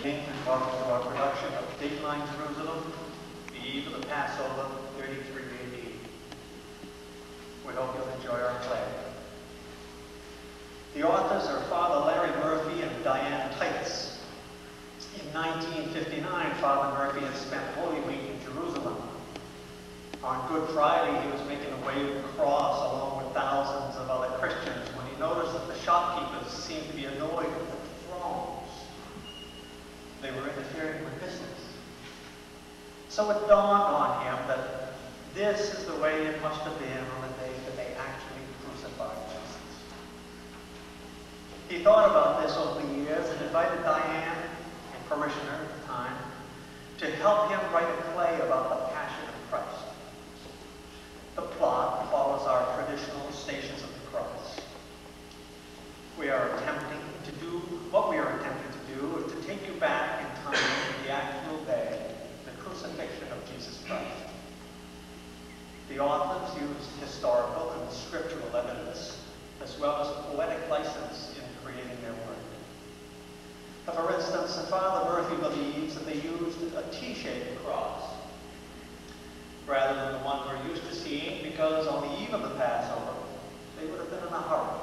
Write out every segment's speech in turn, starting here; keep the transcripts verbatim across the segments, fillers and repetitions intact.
evening, and welcome to our production of Dateline Jerusalem, the eve of the Passover, thirty-three A D. We hope you'll enjoy our play. The authors are Father Larry Murphy and Diane Titus. In nineteen fifty-nine, Father Murphy had spent Holy Week in Jerusalem. On Good Friday, he was making a way to the cross along with thousands of other Christians when he noticed that the shopkeepers seemed to be annoyed with the throngs. They were interfering with business. So it dawned on him that this is the way it must have been on the day that they actually crucified Jesus. He thought about this over the years and invited Diane, a parishioner at the time, to help him write a play about the Passion of Christ. The plot follows our traditional Stations of the Cross. We are attempting to do, what we are attempting to do is to take you back in time to the actual day, the crucifixion of Jesus Christ. The authors used historical and scriptural evidence, as well as poetic license in creating their work. For instance, Father Murphy believes that they used a T-shaped cross, rather than the one we're used to seeing, because on the eve of the Passover, they would have been in a hurry.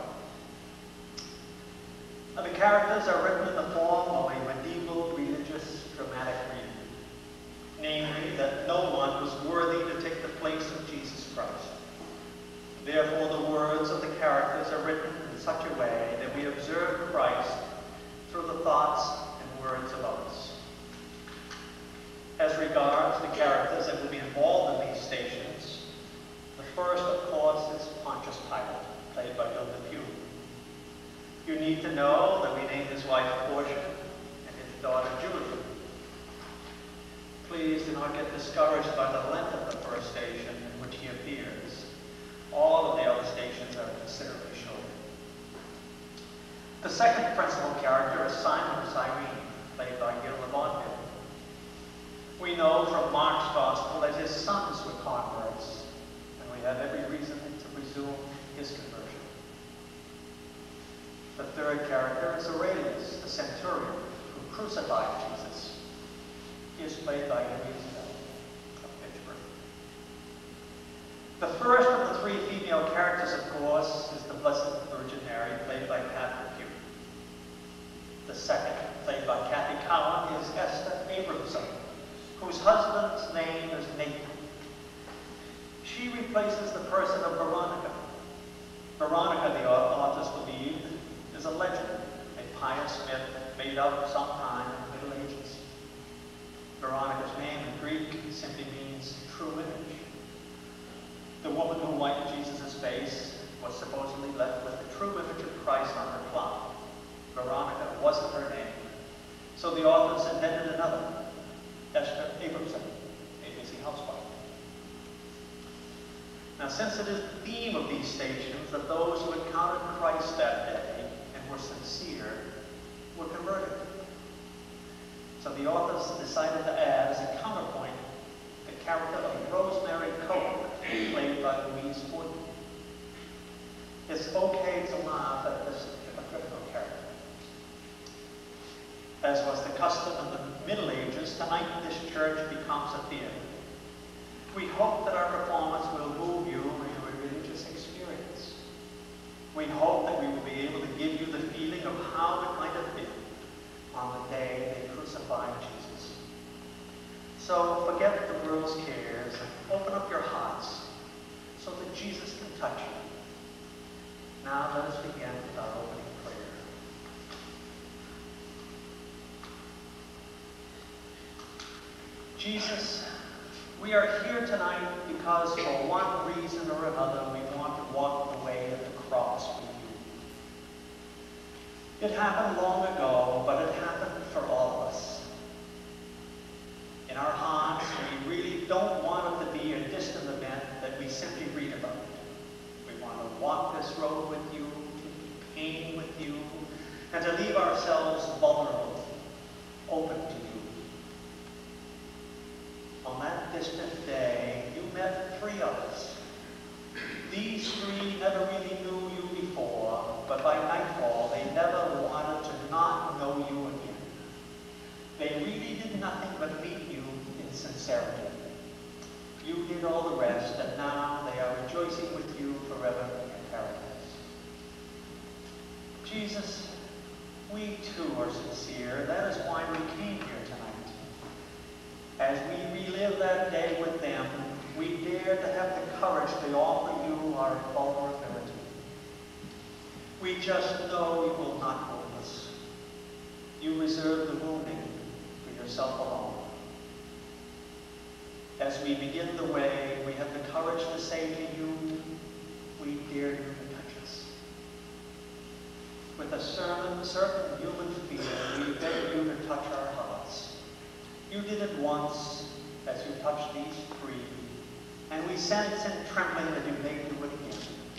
Now, the characters are written in the form of a medieval religious dramatic reading, namely that no one was worthy to take the place of Jesus Christ. Therefore, the words of the characters are written in such a way that we observe Christ through the thoughts and words of others. As regards the characters that will be involved in these stations, the first, of course, is Pontius Pilate, played by Bill Rideout. You need to know that we named his wife Portia and his daughter Julia. Please do not get discouraged by the length of the first station in which he appears. All of the other stations are considerably shorter. The second principal character is Simon of Sirene, played by Gil Labonte. We know from Mark's Gospel that his sons were converts, and we have every reason to presume his conversion. The third character is Auraleus, the centurion who crucified Jesus. He is played by Louise of Pittsburgh. The first of the three female characters, of course, is the Blessed Virgin Mary, played by Pat Pugh. The second, played by Kathy Cowan, is Esther Abramson, whose husband's name is Nathan. She replaces the person of Veronica. Veronica, the authors believe, is a legend, a pious myth made up sometime in the Middle Ages. Veronica's name in Greek simply means true image. The woman who wiped Jesus' face was supposedly left with the true image of Christ on her cloth. Veronica wasn't her name, so the authors invented another, Esther Abramson, a busy housewife. Now, since it is the theme of these stations that those who encountered Christ that day and were sincere were converted, so the authors decided to add as a counterpoint the character of Rosemary Cohan, played by Louise. It's okay to laugh at this hypocritical character. As was the custom in the Middle Ages, tonight this church becomes a theater. We hope that our performance will move you into a religious experience. We hope that we will be able to give you the feeling of how it might have been on the day they crucified Jesus. So forget the world's cares and open up your hearts so that Jesus can touch you. Now let us begin with our opening prayer. Jesus, we are here tonight because for one reason or another we want to walk the way of the cross with you. It happened long ago, but it happened for all of us. In our hearts, we really don't want it to be a distant event that we simply read about. We want to walk this road with you, to pain with you, and to leave ourselves vulnerable, open to you. On that distant day, you met three others. These three never really knew you before, but by nightfall, they never wanted to not know you again. did all the rest, and now they are rejoicing with you forever in paradise. Jesus, we too are sincere. That is why we came here tonight. As we relive that day with them, we dare to have the courage to offer you our vulnerability. We just know you will not wound us. You reserve the wounding for yourself alone. As we begin the way, we have the courage to say to you, we dare you to touch us. With a certain, certain human fear, we beg you to touch our hearts. You did it once as you touched these three, and we sense in trembling that you may do it again.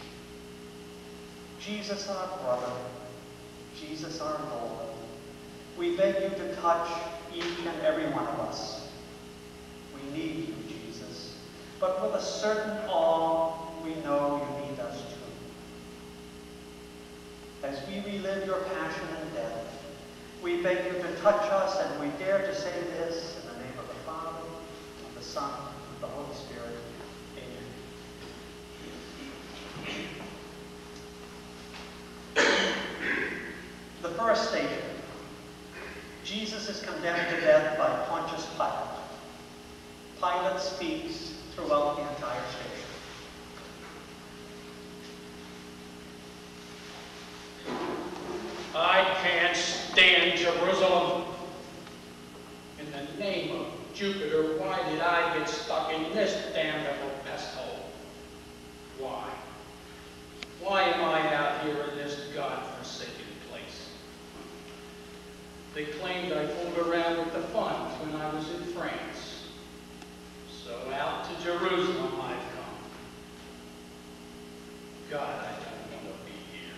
Jesus our brother, Jesus our Lord, we beg you to touch each and every one of us. We need you, Jesus, but with a certain awe, we know you need us too. As we relive your passion and death, we beg you to touch us, and we dare to say this in the name of the Father, of the Son, and of the Holy Spirit. Amen. The first station. Jesus is condemned to death by Pontius Pilate. Pilate speaks throughout the entire station. I can't stand Jerusalem. In the name of Jupiter, why did I get stuck in this damnable pest hole? Why? Why am I out here in this God-forsaken place? They claimed I fooled around with the funds when I was in France. So out to Jerusalem I've come. God, I don't want to be here.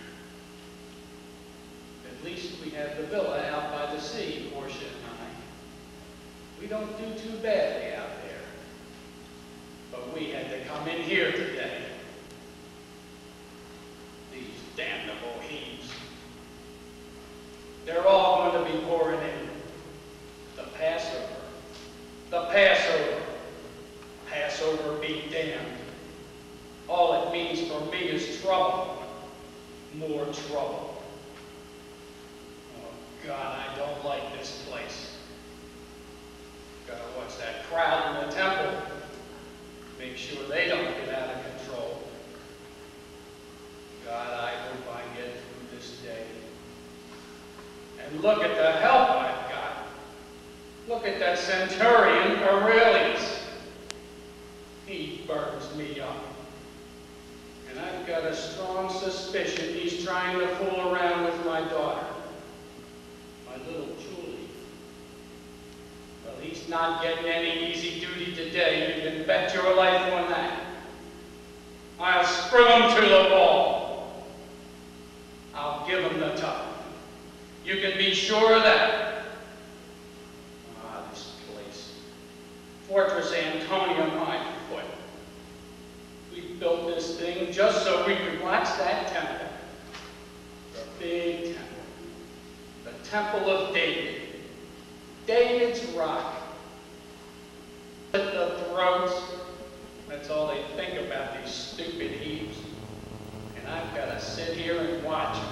At least we have the villa out by the sea, Portia and I. We don't do too badly out there. But we had to come in here today. These damnable heaves. They're all going to be pouring in. The Passover. The Passover. Passover be damned. All it means for me is trouble. More trouble. Oh, God, I don't like this place. Gotta watch that crowd in the temple. Make sure they don't get out of control. God, I hope I get through this day. And look at the help I've got. Look at that centurion, Auraleus. He burns me up. And I've got a strong suspicion he's trying to fool around with my daughter. My little Julie. Well, he's not getting any easy duty today. You can bet your life on that. I'll screw him to the wall. I'll give him the tough. You can be sure of that. Ah, this place. Fortress Antonia, my foot. We built this thing just so we could watch that temple. The big temple. The Temple of David. David's rock. At the throats. That's all they think about, these stupid heaps. And I've got to sit here and watch them.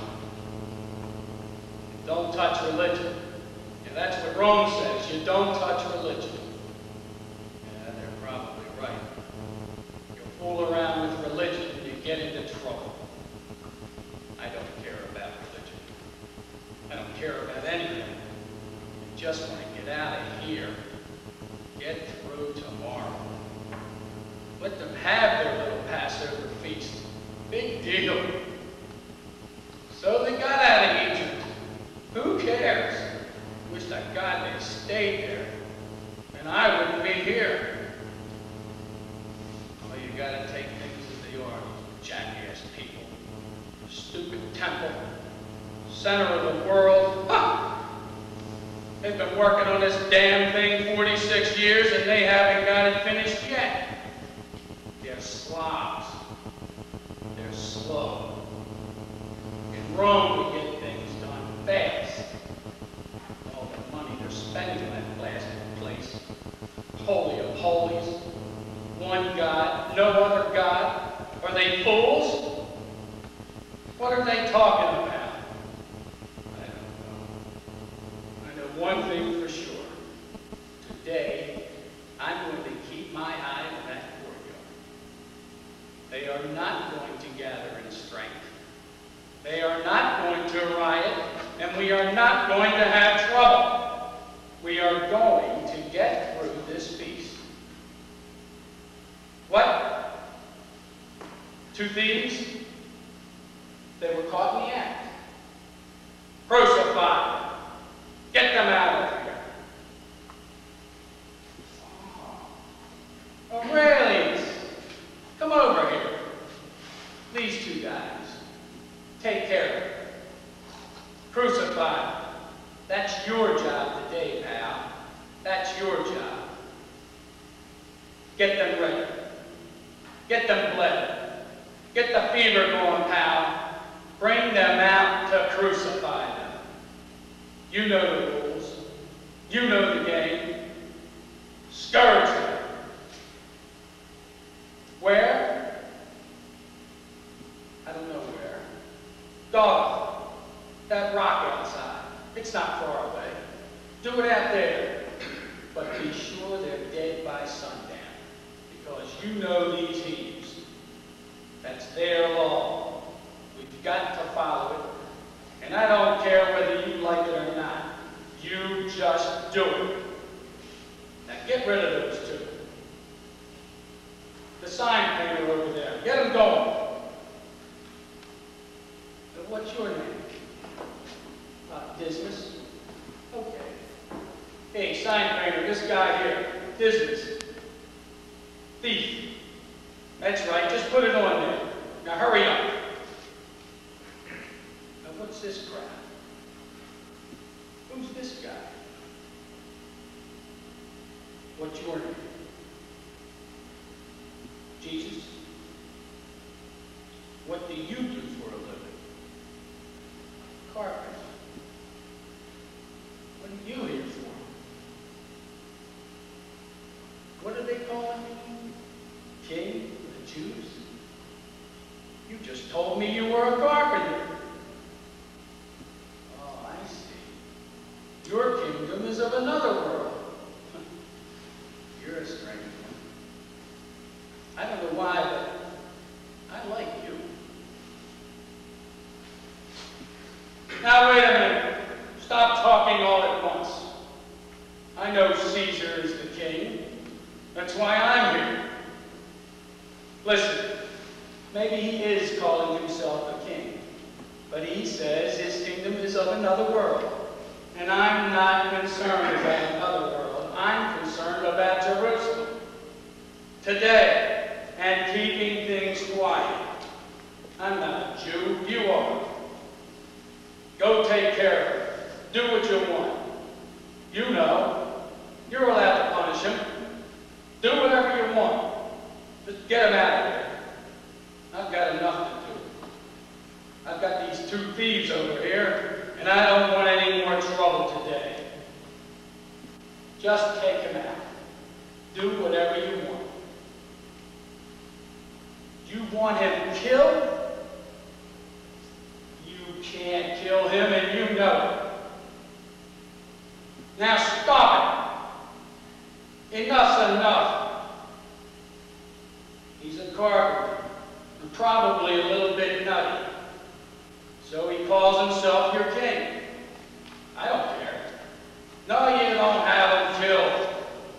Don't touch religion. And that's what Rome says. You don't touch religion. Yeah, they're probably right. You fool around with religion and you get into trouble. I don't care about religion. I don't care about anything. I just want to get out of here. Get through tomorrow. Let them have their little Passover feast. Big deal. So they got out of Egypt. Who cares? Wish to God they stayed there. And I wouldn't be here. Well, you gotta take things as they are, jackass people. Stupid temple. Center of the world. Ha! They've been working on this damn thing forty-six years and they haven't got it finished yet. They're slobs. They're slow. In Rome, we get things done fast. All the money they're spending on that blasted place. Holy of holies. One guy no other God? Are they fools? What are they talking about? I don't know. I know one thing for sure. Today, I'm going to keep my eye on that courtyard. They are not going to gather in strength. They are not going to riot, and we are not going to have trouble. We are going to get through this feast. What? Two thieves? They were caught in the act. Crucified. Get them out of here. Oh. Auraleus, come over here. These two guys. Take care of them. Crucified. That's your job today, pal. That's your job. Get them ready. Get them bled. Get the fever going, pal. Bring them out to crucify them. You know the rules. You know the game. Scourge them. Where? I don't know where. Golgotha. That rock outside. It's not far away. Do it out there. But be sure they're dead by sundown. Because you know these heathens. That's their law. We've got to follow it. And I don't care whether you like it or not. You just do it. Now get rid of those two. The sign painter over there. Get him going. But what's your name? Uh, Dismas? Okay. Hey, sign painter, this guy here. Dismas. Thief. That's right, just put it on there. Now hurry up. Now what's this crap? Who's this guy? What's your name? Jesus? What do you do for a living? Carpenter. What are you here for? What are they calling you? King of the Jews? You just told me you were a carpenter. Oh, I see. Your kingdom is of another world. You're a strange one. I don't know why, but I like you. Now wait a minute. Stop talking all at once. I know Caesar is the king. That's why I'm here. Listen, maybe he is calling himself a king, but he says his kingdom is of another world. And I'm not concerned about another world. I'm concerned about Jerusalem. Today, and keeping things quiet. I'm not a Jew, you are. Go take care of it. Do what you want. You know, you're allowed to punish him. Do whatever you want. Just get him out of there. I've got enough to do. I've got these two thieves over here, and I don't want any more trouble today. Just take him out. Do whatever you want. You want him killed? You can't kill him, and you know it. Now stop it. Enough's enough. He's a carpenter, and probably a little bit nutty. So he calls himself your king. I don't care. No, you don't have him killed.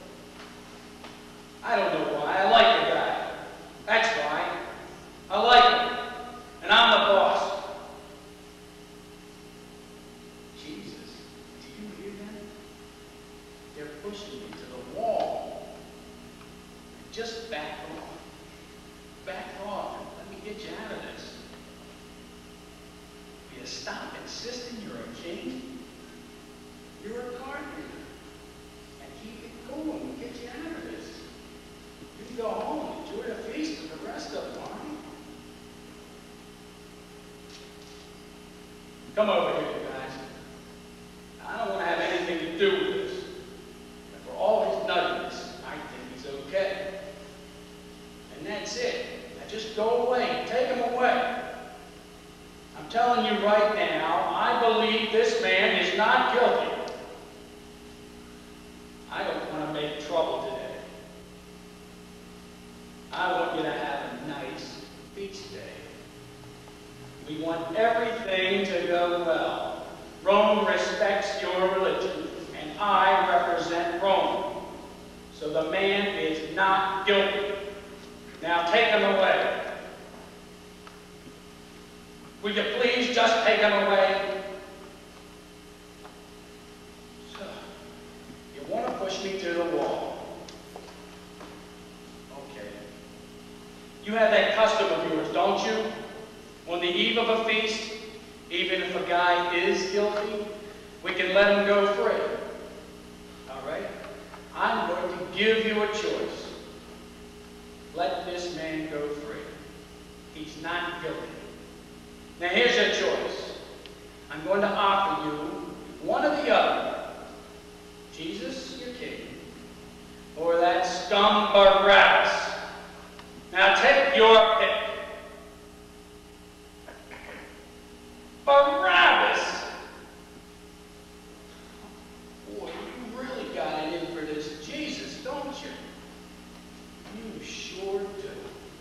I don't know why. I like the guy. That's why. I like him. And I'm the boss. Jesus, do you hear that? They're pushing me to the wall. Just back off. Back off and let me get you out of this. Will you stop insisting you're a king? You're a carpenter. And keep it going. We'll get you out of this. You can go home and enjoy the feast with the rest of them, all right? Come over here, you guys. I don't want to have anything to do with this. And for all his nuttiness, I think he's okay. And that's not guilty. I don't want to make trouble today. I want you to have a nice feast day. We want everything to go well. Rome respects your religion, and I represent Rome. So the man is not guilty. Now take him away. Will you please just take him away? So, you want to push me to the wall. Okay. You have that custom of yours, don't you? On the eve of a feast, even if a guy is guilty, we can let him go free. All right? I'm going to give you a choice. Let this man go free. He's not guilty. Now here's your choice. I'm going to offer you one or the other. Jesus, your king, or that scum Barabbas. Now take your pick. Barabbas! Boy, you really got it in for this Jesus, don't you? You sure do.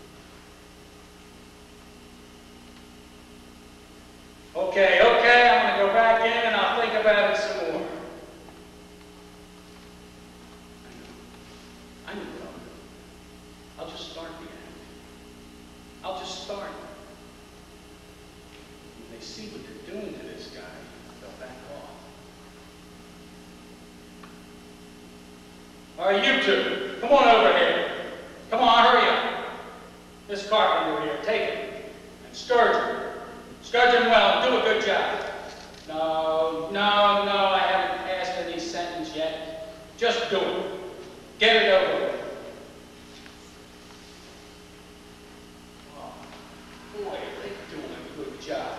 Okay, okay, I'm going to go back in and I'll think about it some more. I know. I know what I'll do. I'll just start the act. I'll just start. When they see what they're doing to this guy, they'll back off. All right, you two, come on over here. Come on, hurry up. This carpenter here, take it and scourge him. Scourge him well and do a good job. No, no, no, I haven't passed any sentence yet. Just do it. Get it over with. Oh, boy, they're doing a good job.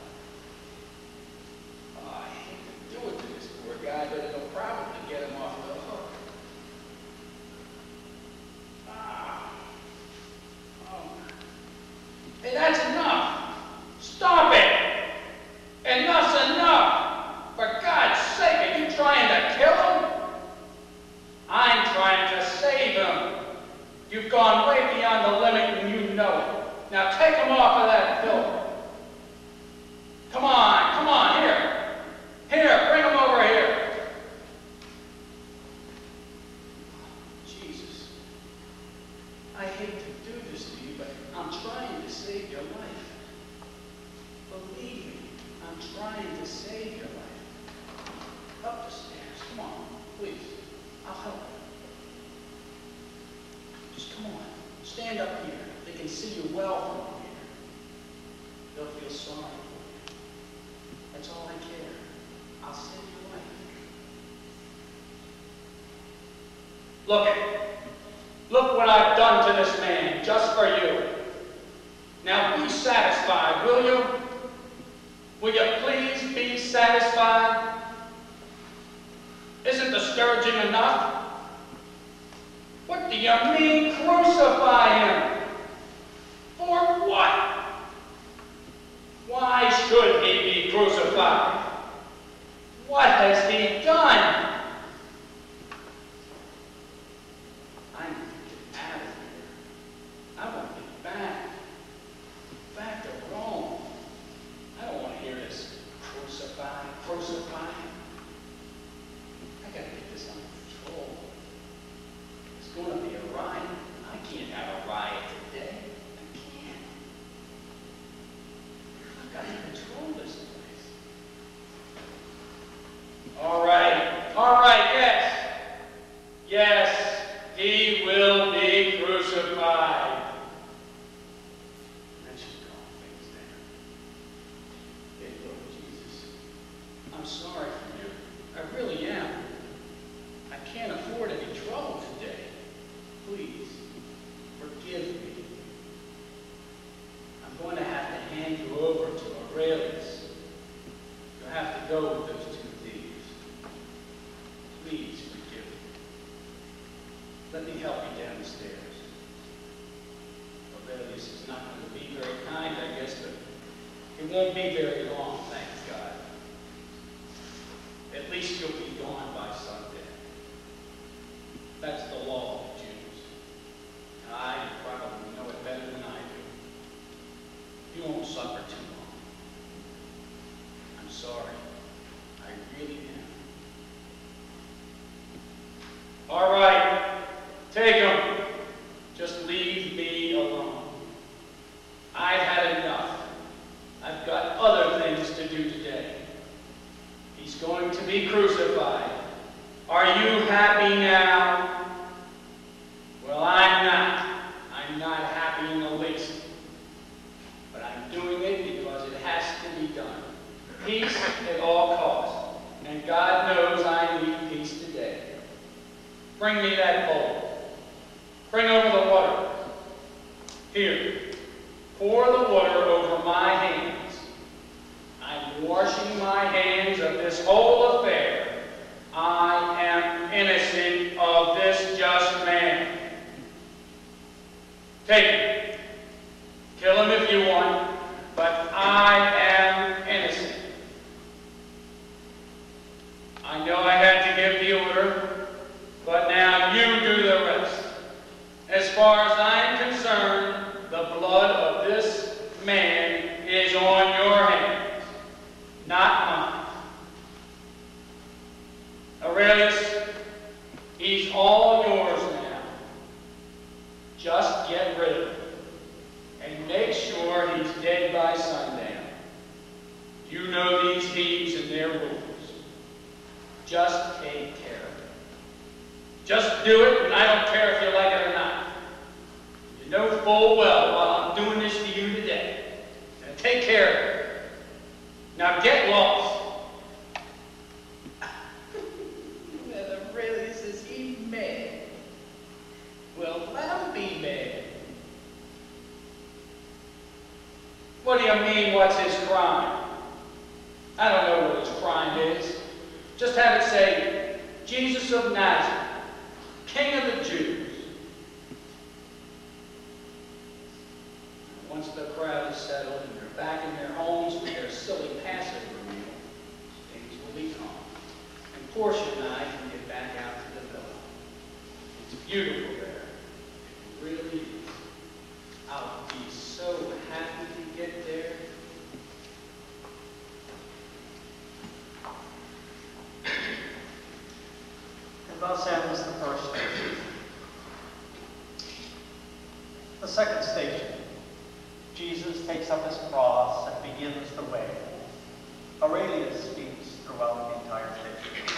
Oh, I hate to do it to this poor guy, but it'll probably get him off the hook. Ah. Oh. Hey, that's enough. Stop it! Enough's enough! For God's sake, are you trying to kill him? I'm trying to save him. You've gone way beyond the limit and you know it. Now take him off of that pillar. Come on, come on, here. Here, bring him over here. Jesus, I hate to do this to you, but I'm trying to save your life. Believe me, I'm trying to save your life. Up the stairs. Come on, please. I'll help you. Just come on. Stand up here. They can see you well from up here. They'll feel sorry for you. That's all I care. I'll save your life. Look at it. Look what I've done to this man, just for you. Now be satisfied, will you? Will you please be satisfied? Isn't the scourging enough? What do you mean, crucify him? For what? Why should he be crucified? What has he done? I need to get out of here. I want to get back. Back to Rome. I don't want to hear this crucify, crucify. I gotta get this under control. It's going to be a riot. I can't have a riot today. I can't. I've got to control this place. All right, all right, yes. Yes, he will be crucified. I'm sorry for you. I really am. I can't afford any trouble today. Please, forgive me. I'm going to have to hand you over to Auraleus. You'll have to go with those two thieves. Please forgive me. Let me help you down the stairs. Auraleus is not going to be very kind, I guess, but it won't be very long, thank God. At least least you'll be gone by Sunday. That's the law of the Jews. I probably know it better than I do. You won't suffer too long. I'm sorry. I really am. All right. Take him. Just leave me alone. I've had enough. I've got other things to do today. He's going to be crucified. Are you happy now? Well, I'm not. I'm not happy in the least. But I'm doing it because it has to be done. Peace at all costs. And God knows I need peace today. Bring me that bowl. Bring over the water. Here. Pour the water over my hands. I'm washing my hands of this whole affair. I am innocent of this just man. Take him. Kill him if you want, but I am innocent. I know I had to give the order, but now you do the rest. As far as I'm concerned, the blood of this man is on your hands, not mine. Auraleus, he's all yours now. Just get rid of him. And make sure he's dead by sundown. You know these thieves and their rules. Just take care of it. Just do it, and I don't care if you like it or not. You know full well while I'm doing this to you today. Now take care of it. Now get lost. Well, Auraleus, is he mad? Well, let him be mad. What do you mean, what's his crime? I don't know what his crime is. Just have it say, Jesus of Nazareth, King of the Jews. Once the crowd is settled and they're back in their homes with their silly Passover meal, things will be calm. And Portia and I can get back out to the villa. It's beautiful there. It really is. I'll be so happy to get there. And thus ends the first station. The second station. Jesus takes up his cross and begins the way. Auraleus speaks throughout the entire station.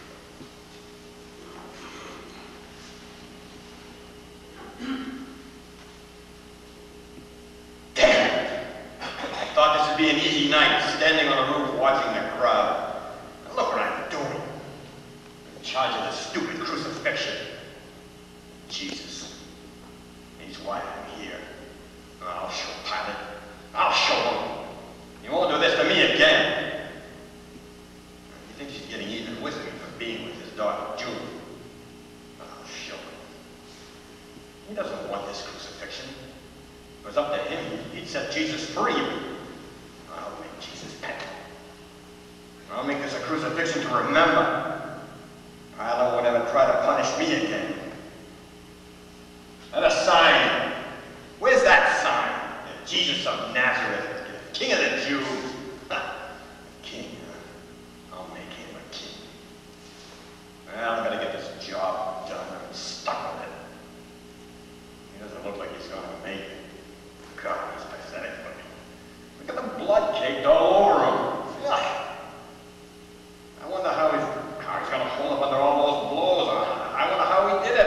I thought this would be an easy night, standing on a roof watching the crowd. Now look what I'm doing. I'm in charge of this stupid crucifixion. Jesus. He's why I'm here. I'll show Pilate. I'll show him. He won't do this to me again. He thinks he's getting even with me for being with his daughter, June. I'll show him. He doesn't want this crucifixion. If it was up to him, he'd set Jesus free. I'll make Jesus pay. I'll make this a crucifixion to remember. Pilate won't ever try to punish me again. And a sign. Where's that sign? The Jesus of Nazareth, King of the Jews. King, huh? I'll make him a king. Well, I gotta get this job done. I'm stuck with it. He doesn't look like he's gonna make it. God, he's pathetic looking. Look at the blood caked all over him. Ugh. I wonder how he's, how he's gonna hold up under all those blows. I, I wonder how he did it.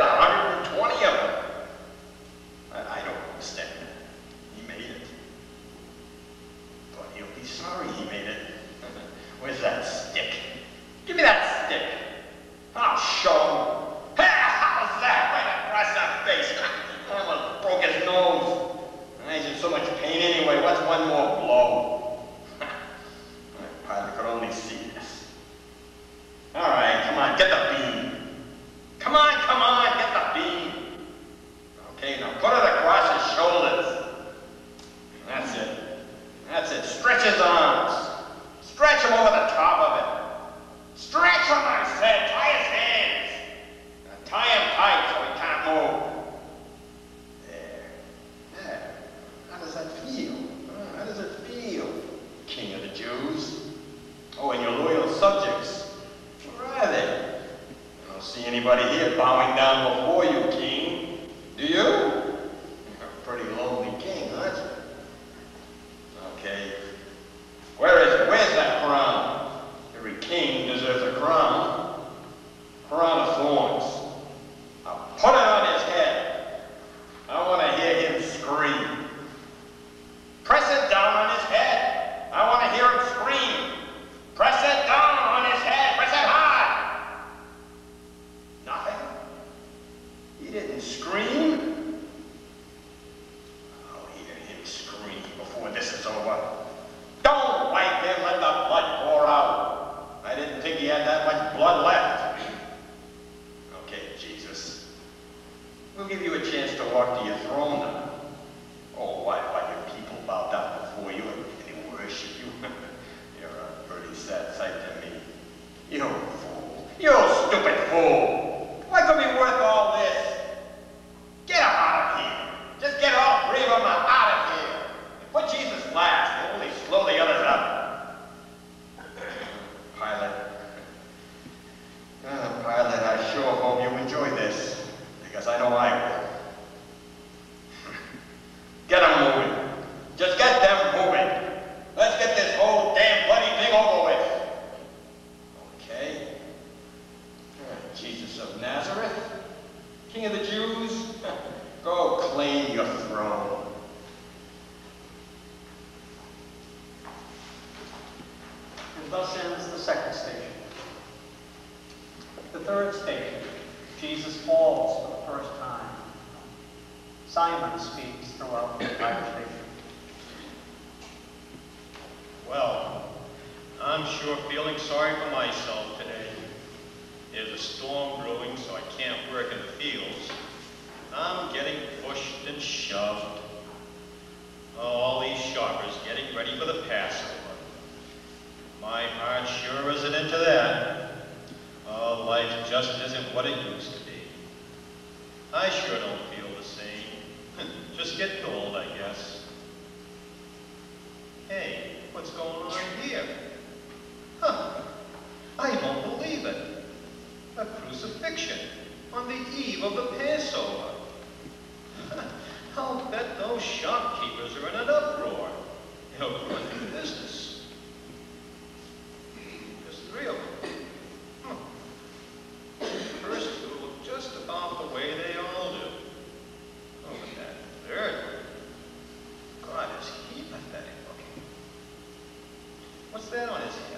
see anybody here bowing down before you, King. Do you? You're a pretty lonely king, aren't you? Okay. Where is it? Where's that crown? Every king deserves a crown. Crown of thorns. Now put it on his head. I want to hear him scream. Press it down on his head. I want to hear him scream. Press it down on his head. Press it hard. Nothing? He didn't scream? I'll hear him scream before this is over. Don't wipe him. Let the blood pour out. I didn't think he had that much blood left. Okay, Jesus. We'll give you a chance to walk to your throne now. Oh, why, why your people bow down before you and they worship you? You're a pretty sad sight to me. You fool. You stupid fool. What could be worth all this? Get him out of here. Just get all three of them out of here. Put Jesus last. They'll only slow the others up. Pilate. Uh, Pilate, I sure hope you enjoy this, because I know I will. Get them moving. Just get them moving. Let's get this whole damn bloody thing over with. Okay. Uh, Jesus of Nazareth, King of the Jews, go claim your throne. And thus ends the second station. The third station, Jesus falls for the first time. Simon speaks throughout the entire station. Well, I'm sure feeling sorry for myself today. There's a storm brewing, so I can't work in the fields. I'm getting pushed and shoved. Oh, all these shoppers getting ready for the Passover. My heart sure isn't into that. Oh, life just isn't what it used to be. I sure don't feel the same. Just getting old, I guess. Hey, what's going on here? Huh, I don't believe it. A crucifixion on the eve of the Passover. I'll bet those shopkeepers are in an uproar. They'll run into business. There's three of them. Huh. The first two look just about the way they all do. Oh, but that third one, God, is he pathetic looking. What's that on his head?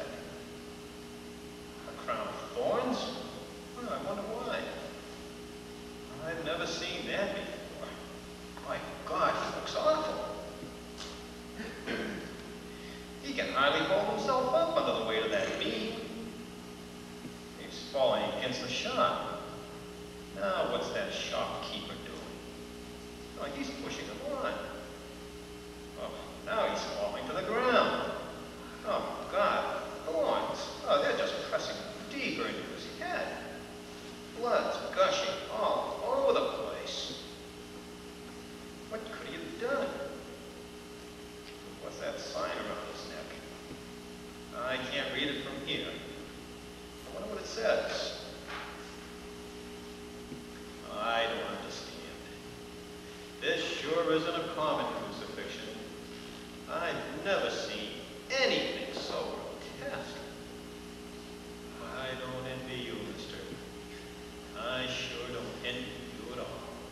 A crown of thorns? Well, I wonder why. I've never seen that before. My God, he looks awful. He can hardly hold himself up under the weight of that beam. He's falling against the shop. Now, what's that shopkeeper doing? Oh, he's pushing him on. Oh, now he's falling to the ground. Oh, God, thorns. Oh, they're just pressing deeper into his head. Blood's gushing all over the place. What could he have done? What's that sign around his neck? I can't read it from here. I wonder what it says. I don't understand. This sure isn't a common crucifixion. I've never seen anything so grotesque. I don't envy you, mister. I sure don't envy you at all.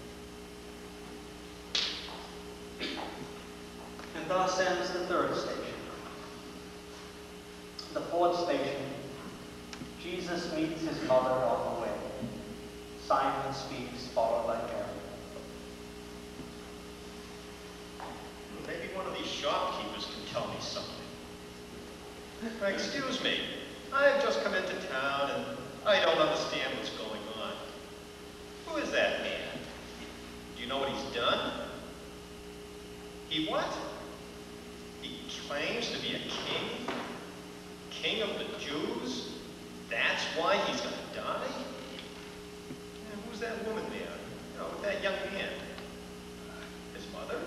And thus ends the third station. The fourth station, Jesus meets his mother on the way. Simon speaks, followed by Mary. Maybe one of these shopkeepers can tell me something. Excuse me, I've just come into town and I don't understand what's going on. Who is that man? Do you know what he's done? He what? He claims to be a king? King of the Jews? That's why he's going to die? And who's that woman there? You know, with that young man? His mother?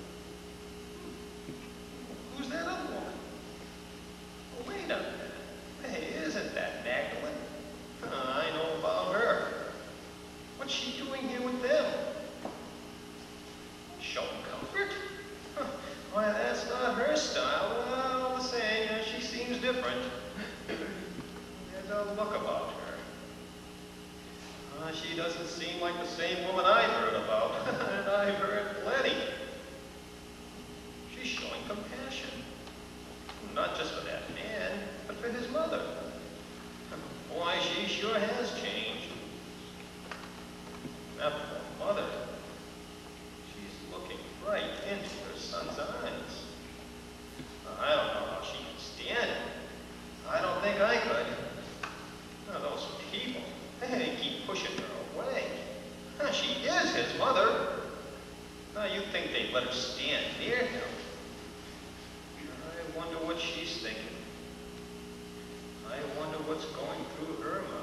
Who's that other woman? Oh, wait a minute. Hey, isn't that Magdalene? Uh, I know about her. she doesn't seem like the same woman I've heard about, and I've heard plenty. She's showing compassion, not just for that man, but for his mother. Boy, she sure has changed. That poor mother, she's looking right into her son's eyes. I don't know how she can stand it. I don't think I could. Now, those people, they keep pushing her away. Now, she is his mother. Now, you'd think they'd let her stand near him. I wonder what she's thinking. I wonder what's going through her mind.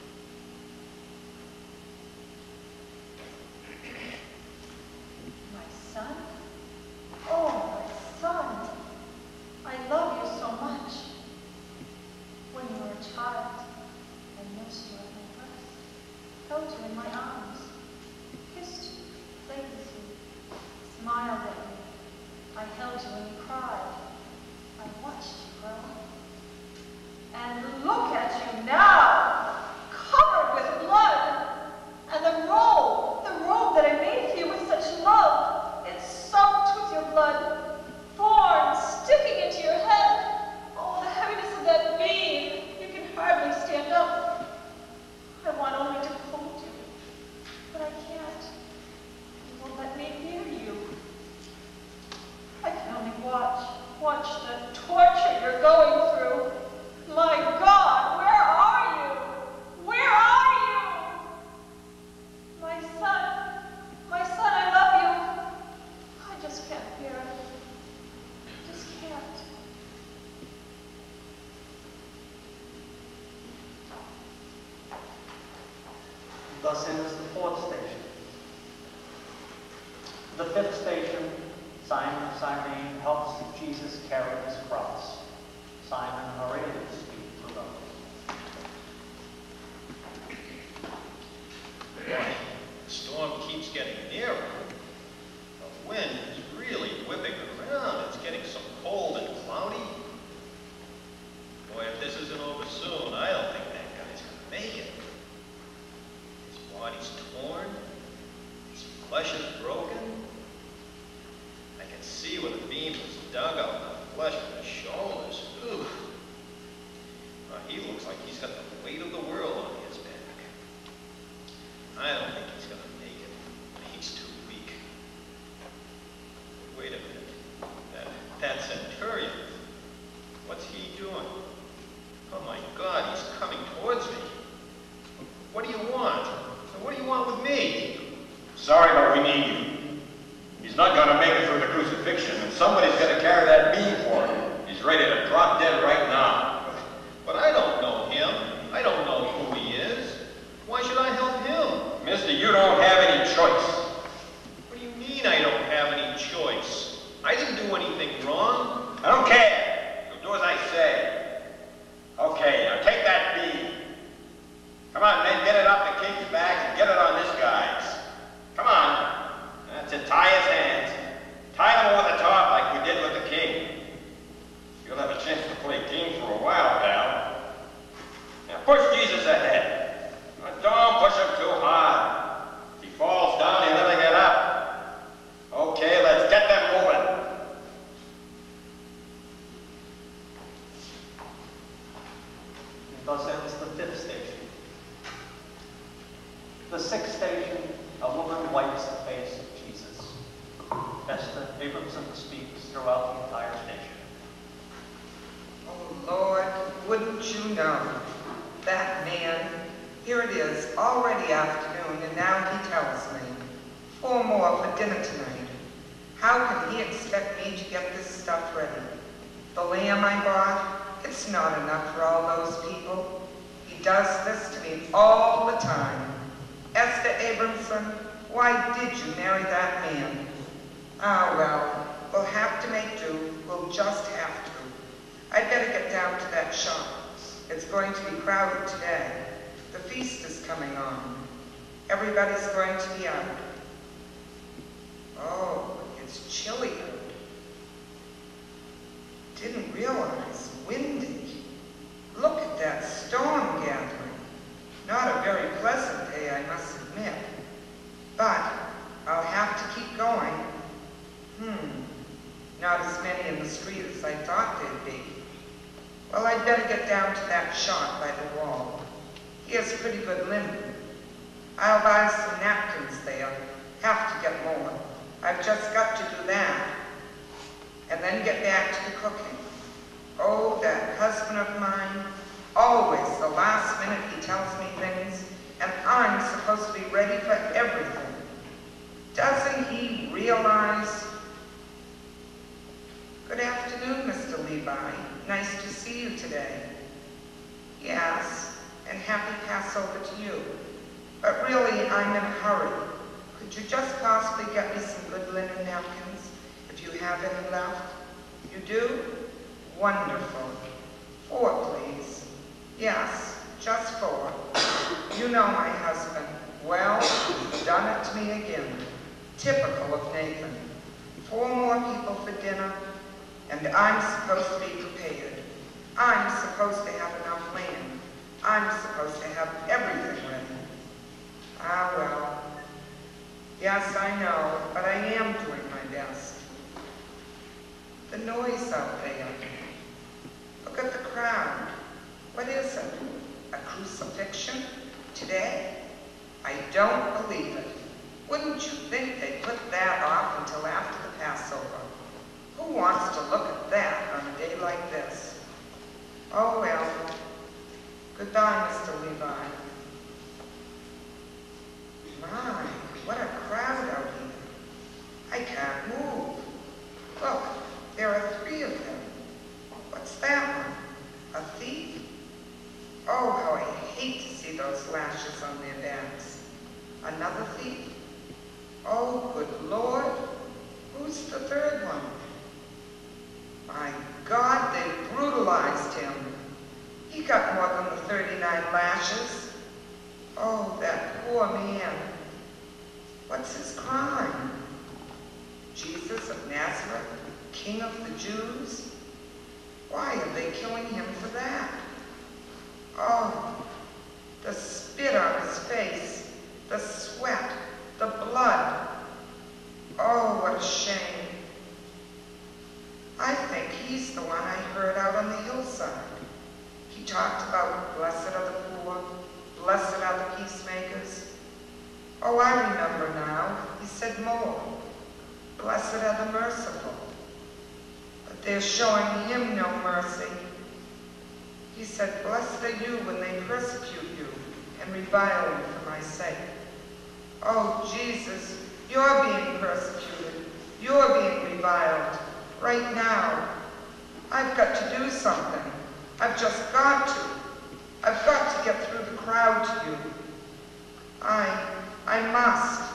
My son? Oh, my son. I love you so much. When you were a child, I nursed you at my breast, held you in my arms, kissed you, played with you, smiled at you. I held you when you cried. I watched you grow up. And look at you now, covered with blood. And the robe, the robe that I made for you with such love, it's soaked with your blood. Thorns sticking into your head. Oh, the heaviness of that beam. You can hardly stand up. I want only to hold you, but I can't. You won't let me near you. I can only watch, watch the torture you're going through. My God, where are you? Where are you? My son, my son, I love you. I just can't bear it. I just can't. Thus ends the fourth station. The fifth station, Simon of Sirene helps Jesus carry his cross. Simon and Auraleus speak for both. Boy, the storm keeps getting nearer. The wind is really whipping around. It's getting so cold and cloudy. Boy, if this isn't over soon, I don't think that guy's gonna make it. His body's torn. His flesh is broken. I can see where the beam was dug out of the flesh from his shoulders. Ooh. Well, he looks like he's got the weight of the world on his back. I don't think he's gonna make it. He's too weak. Wait a minute. That, that centurion, what's he doing? Oh my God, he's coming towards me. What do you want? What do you want with me? Sorry, but we need you. He's not going to make it through the crucifixion, and somebody's got to carry that beam for him. He's ready to drop dead right now. But I don't know him. I don't know who he is. Why should I help him? Mister, you don't have any choice. What do you mean I don't have any choice? I didn't do anything wrong. I don't care. You'll do as I say. Okay, now take that beam. Come on, men, get it off the king's back and get it on this guy's. Come on. That's it. Tie his hands. Tie them over the top like we did with the king. You'll have a chance to play king for a while, pal. Now push Jesus ahead. But don't push him too hard. If he falls down, he'll never get up. Okay, let's get them moving. And thus ends the fifth station. The sixth station, a woman wipes the face of Jesus. Esther Abramson speaks throughout the entire station. Oh, Lord, wouldn't you know, that man, here it is, already afternoon, and now he tells me, four more for dinner tonight. How can he expect me to get this stuff ready? The lamb I bought, it's not enough for all those people. He does this to me all the time. Esther Abramson, why did you marry that man? Ah, well, we'll have to make do. We'll just have to. I'd better get down to that shop. It's going to be crowded today. The feast is coming on. Everybody's going to be out. Oh, it's chilly out. Didn't realize. Windy. Look at that storm gathering. Not not a very pleasant day, I must admit. But I'll have to keep going. Hmm, not as many in the street as I thought there'd be. Well, I'd better get down to that shop by the wall. He has pretty good linen. I'll buy some napkins there. Have to get more. I've just got to do that. And then get back to the cooking. Oh, that husband of mine. Always, the last minute he tells me things, and I'm supposed to be ready for everything. Doesn't he realize? Good afternoon, Mister Levi. Nice to see you today. Yes, and happy Passover to you. But really, I'm in a hurry. Could you just possibly get me some good linen napkins, if you have any left? You do? Wonderful. Four, please. Yes, just four. You know my husband. Well, he's done it to me again. Typical of Nathan. Four more people for dinner, and I'm supposed to be prepared. I'm supposed to have enough land. I'm supposed to have everything ready. Ah, well. Yes, I know, but I am doing my best. The noise out there. Look at the crowd. What is it? A crucifixion? Today? I don't believe it. Wouldn't you think they'd put that off until after the Passover? Who wants to look at that on a day like this? Oh well. Goodbye, Mister Levi. My, what a crowd out here. I can't move. Look, there are three of them. What's that one? A thief? Oh, how I hate to see those lashes on their backs. Another thief? Oh, good Lord. Who's the third one? My God, they brutalized him. He got more than the thirty-nine lashes. Oh, that poor man. What's his crime? Jesus of Nazareth, King of the Jews? Why are they killing him for that? Oh, the spit on his face, the sweat, the blood. Oh, what a shame. I think he's the one I heard out on the hillside. He talked about blessed are the poor, blessed are the peacemakers. Oh, I remember now. He said more. Blessed are the merciful. But they're showing him no mercy. He said, blessed are you when they persecute you and revile you for my sake. Oh, Jesus, you're being persecuted. You're being reviled. Right now. I've got to do something. I've just got to. I've got to get through the crowd to you. I, I must.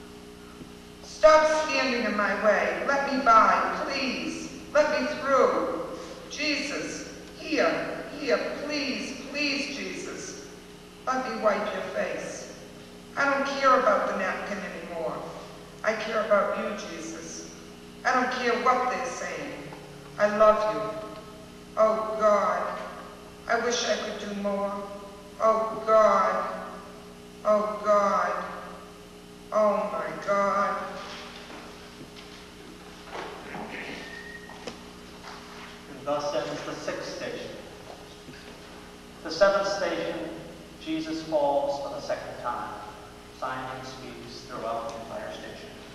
Stop standing in my way. Let me by, please. Let me through. Jesus, here, here, please, please, Jesus. Let me wipe your face. I don't care about the napkin anymore. I care about you, Jesus. I don't care what they're saying. I love you. Oh, God. I wish I could do more. Oh, God. Oh, God. Oh, my God. And thus ends the sixth station. The seventh station, Jesus falls for the second time. Simon speaks throughout the entire station.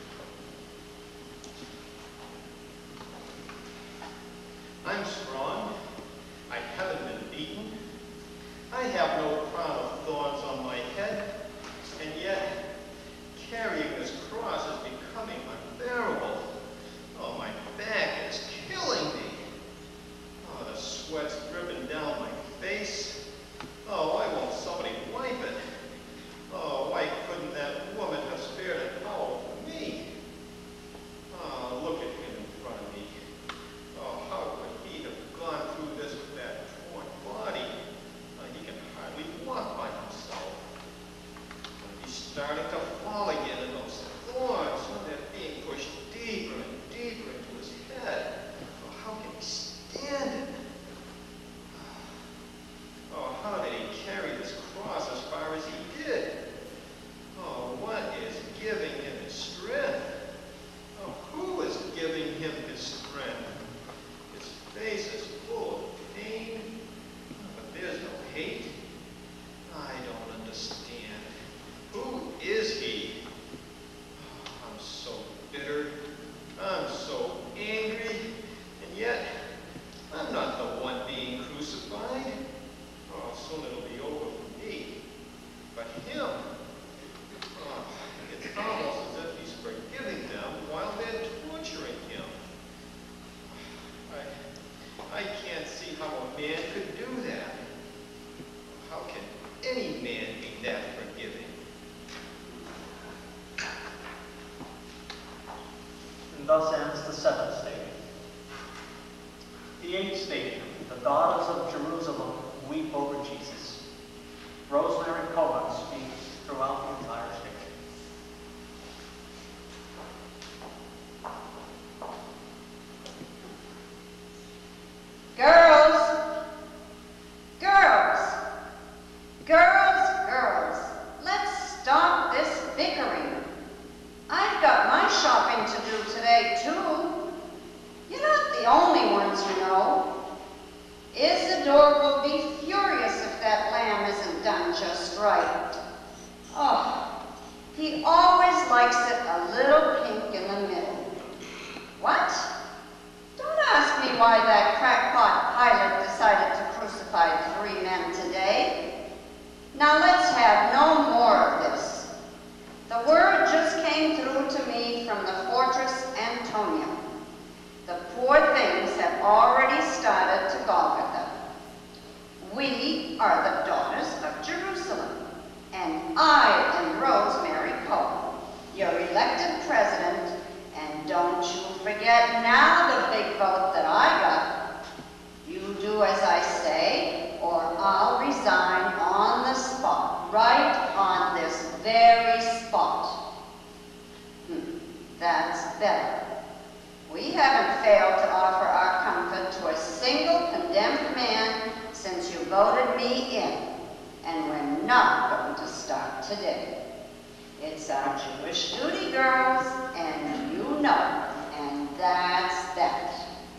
I'm strong. I haven't been beaten. I have no crown of thorns on my head. And yet, carrying this cross is becoming unbearable. Oh, my back is killing me. Oh, the sweat's dripping down my face. Oh, why won't somebody wipe it? Oh, why couldn't that woman have spared a towel for me? Oh, look at him in front of me. Oh, how could he have gone through this with that torn body? Oh, he can hardly walk by himself. Oh, he's starting to fall again in those thorns. Oh, they're being pushed deeper and deeper into his head. Oh, how can he stand it? Oh, how did he carry this cross as far as he shopping to do today, too. You're not the only ones who know. Isidore will be furious if that lamb isn't done just right. Oh, he always likes it a little pink in the middle. What? Don't ask me why that crackpot pilot decided to crucify three men today. Now let's have no more of this. The word just came through to me from the fortress Antonia. The poor things have already started to Golgotha. We are the daughters of Jerusalem, and I am Rosemary Cohan, your elected president, and don't you forget now the big vote that I got. You do as I say, or I'll resign on the spot, right on this very spot. Hmm, that's better. We haven't failed to offer our comfort to a single condemned man since you voted me in, and we're not going to start today. It's our Jewish duty, girls, and you know, and that's that.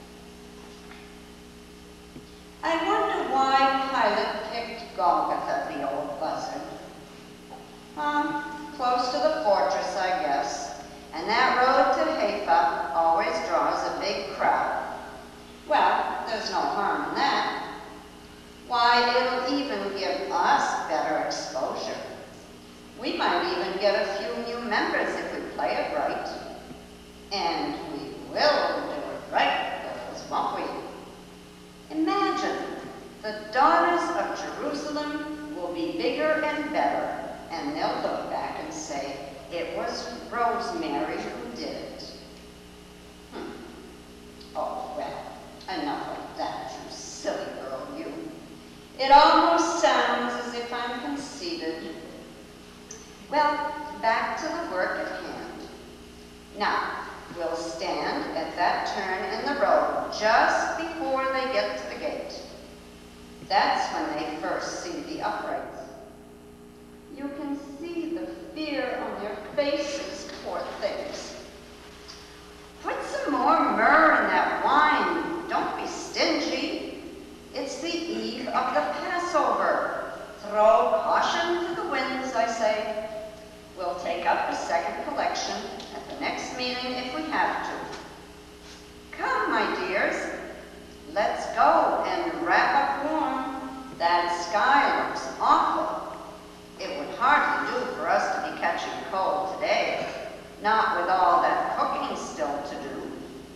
I wonder why Pilate picked Golgotha, the old buzzard. Um, close to the fortress, I guess. And that road to Haifa always draws a big crowd. Well, there's no harm in that. Why, it'll even give us better exposure. We might even get a few new members if we play it right. And we will do it right, girls, won't we? Imagine, the daughters of Jerusalem will be bigger and better, and they'll look back and say, it was Rosemary who did it. Hmm. Oh, well, enough of that, you silly girl, you. It almost sounds as if I'm conceited. Well, back to the work at hand. Now, we'll stand at that turn in the road just before they get to the gate. That's when they first see the uprights. You can see the fear on their faces, poor things. Put some more myrrh in that wine. Don't be stingy. It's the eve of the Passover. Throw caution to the winds, I say. We'll take up a second collection at the next meeting if we have to. Come, my dears. Let's go and wrap up warm. That sky looks awful. It would hardly do for us to be catching cold today, not with all that cooking still to do.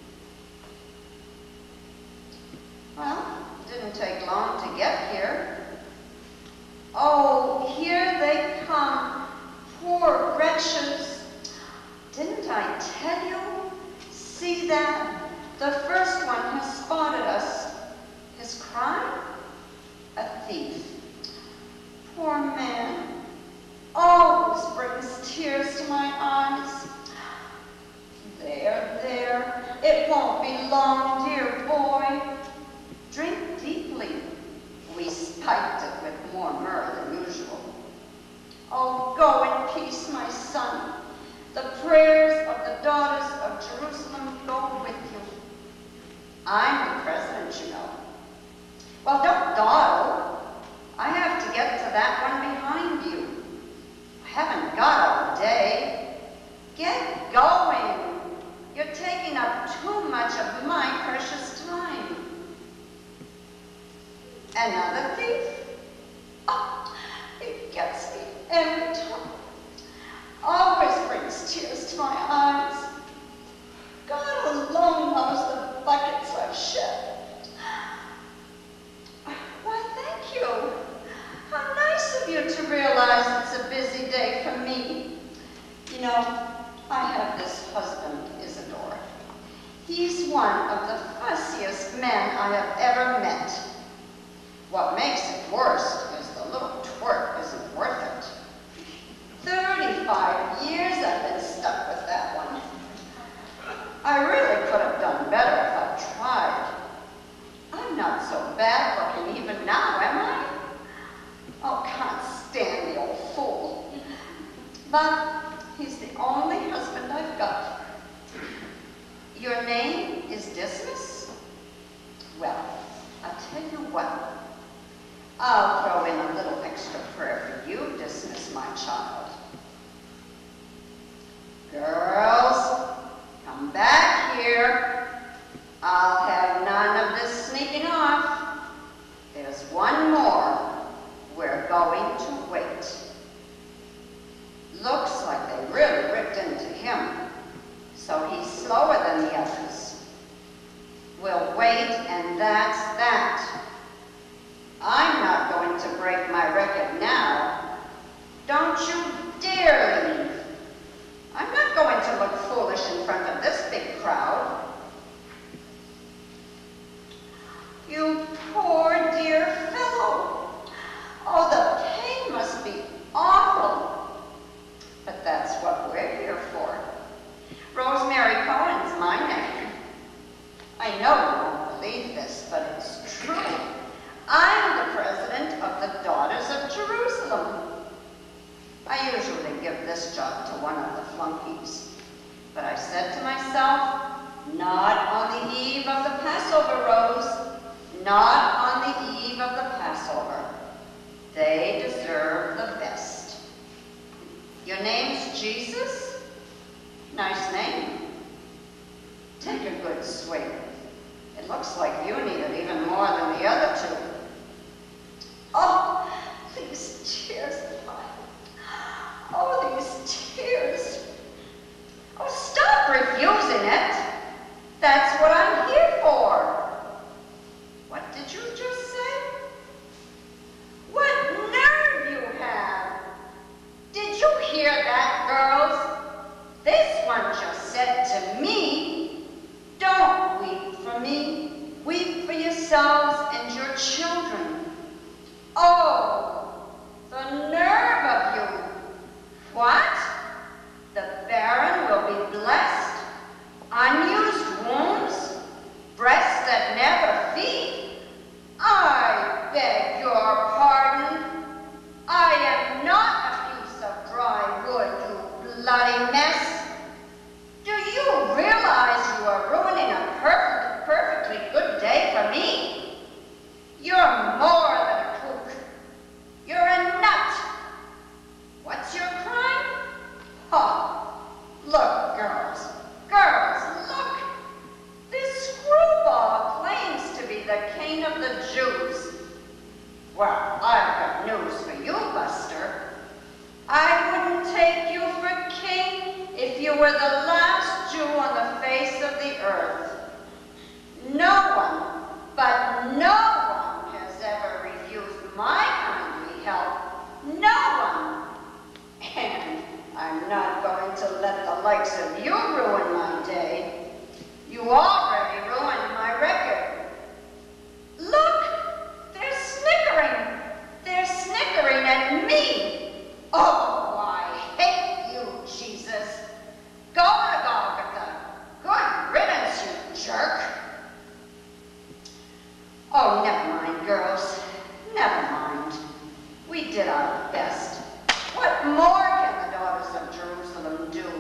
Well, it didn't take long to get here. Oh, here they come, poor wretches. Didn't I tell you? See that? The first one has spotted us. His crime? A thief. Poor man. Always brings tears to my eyes. There, there. It won't be long, dear boy. Drink deeply. We spiked it with more myrrh than usual. Oh, go in peace, my son. The prayers of the daughters of Jerusalem go with you. I'm the president, you know. Well, don't dawdle. I have to get to that one behind you. I haven't got all day. Get going. You're taking up too much of my precious time. Another thief? Oh, it gets me every time. Always brings tears to my eyes. God alone knows the buckets I've shed. Why, thank you. How nice of you to realize it's a busy day for me. You know, I have this husband, Isidore. He's one of the fussiest men I have ever met. What makes it worse is the little twerp isn't worth it. Thirty-five years I've been stuck with that one. I really could have done better if I'd tried. I'm not so bad looking even now, am I? Oh, can't stand the old fool. But he's the only husband I've got. Your name is Dismas? Well, I'll tell you what. I'll throw in a little extra prayer for you, Dismas, my child. Girls, come back here. I'll have none of this sneaking off. There's one more. We're going to wait. Looks like they really ripped into him, so he's slower than the others. We'll wait, and that's that. I'm not going to break my record now. Don't you dare leave. I'm not going to look foolish in front of this big crowd. You poor dear fellow. Oh, the pain must be awful. But that's what we're here for. Rosemary Cohan's my name. I know you won't believe this, but it's true. I'm the president of the Daughters of Jerusalem. I usually give this job to one of the flunkies. But I said to myself, not on the eve of the Passover, Rose. Not on the eve of the Passover. They deserve the best. Your name's Jesus? Nice name. Take a good swig. It looks like you need it even more than the other two. Oh, these tears of mine. Oh, these tears. Oh, stop refusing it. That's what I'm here for. What did you just say? What nerve you have. Did you hear that, girls? This one just said to me, don't weep for me. Weep for yourselves and your children. Oh, the nerve of you. What? The barren will be blessed? Unused wombs? Breasts that never feed? I beg your pardon. I am not a piece of dry wood, you bloody mess. Do you realize you are ruining a perfect, perfectly good day for me? You're more than a kook. You're a nut. What's your crime? Oh, look, girls. Girls, look. This screwball claims to be the king of the Jews. Well, I've got news for you, Buster. I wouldn't take you for king if you were the last Jew on the face of the earth. No one, but no one has ever refused my kindly help. No one. And I'm not going to let the likes of you ruin my day. You already ruined my record. Look, they're snickering. They're snickering at me. Oh, I hate you, Jesus. Go to Golgotha. Good riddance, you jerk. Oh, never mind, girls. Never mind. We did our best. What more can the Daughters of Jerusalem do?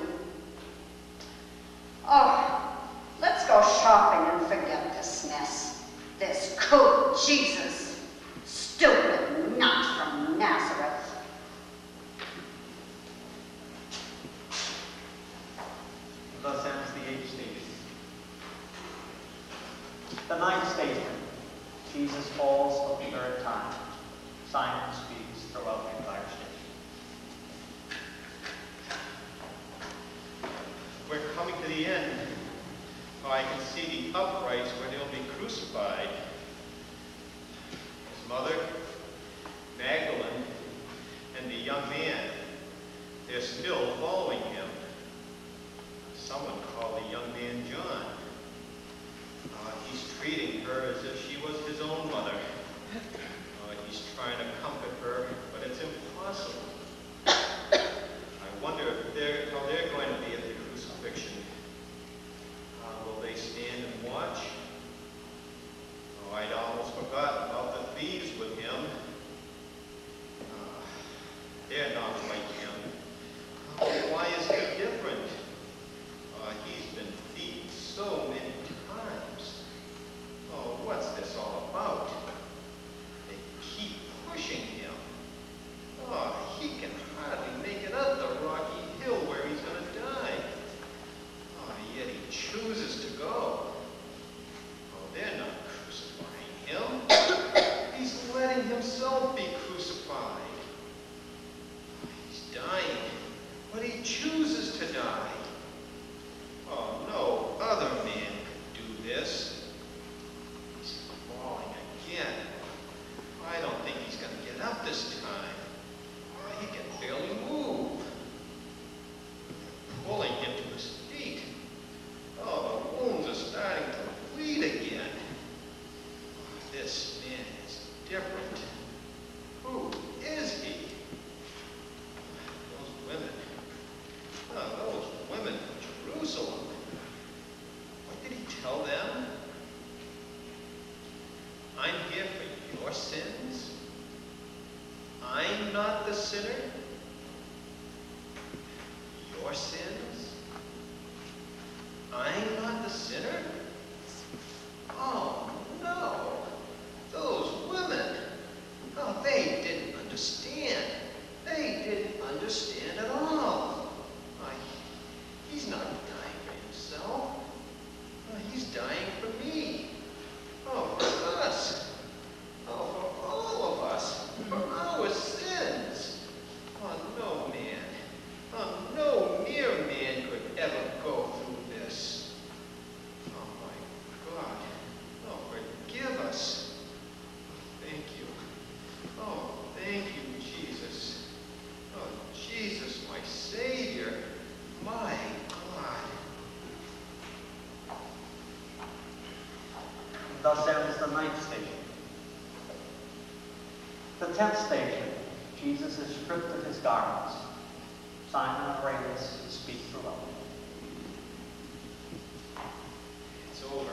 Oh, let's go shopping and forget this mess. This cool Jesus. Stupid nut from Nazareth. Thus ends the eighth station. The ninth station. Jesus falls for the third time. Simon speaks throughout the entire station. We're coming to the end. Oh, I can see the uprights where they'll be crucified. His mother, Magdalene, and the young man, they're still following him. Someone called the young man John. Uh, he's treating her as if she was his own mother. Uh, he's trying to comfort her, but it's impossible. I wonder if they're, how they're going to be at the crucifixion. Uh, will they stand and watch? Oh, I'd almost forgotten about the thieves with him. Uh, they're not like him. Oh, why is he different? Uh, he's been beaten so your sins? I'm not the sinner? Oh, no. Those women, oh, they didn't understand. They didn't understand at all. Why, he's not dying for himself. Oh, he's dying for me. Oh, for us. Oh, for all of us. For our sins. Oh, no man. Oh, no mere man could ever go through this. Oh, my God. Oh, forgive us. Thank you. Oh, thank you, Jesus. Oh, Jesus, my Savior. My God. Thus ends the ninth station. The tenth station, Jesus is stripped of his garments. Simon and Auraleus speak throughout. It's over.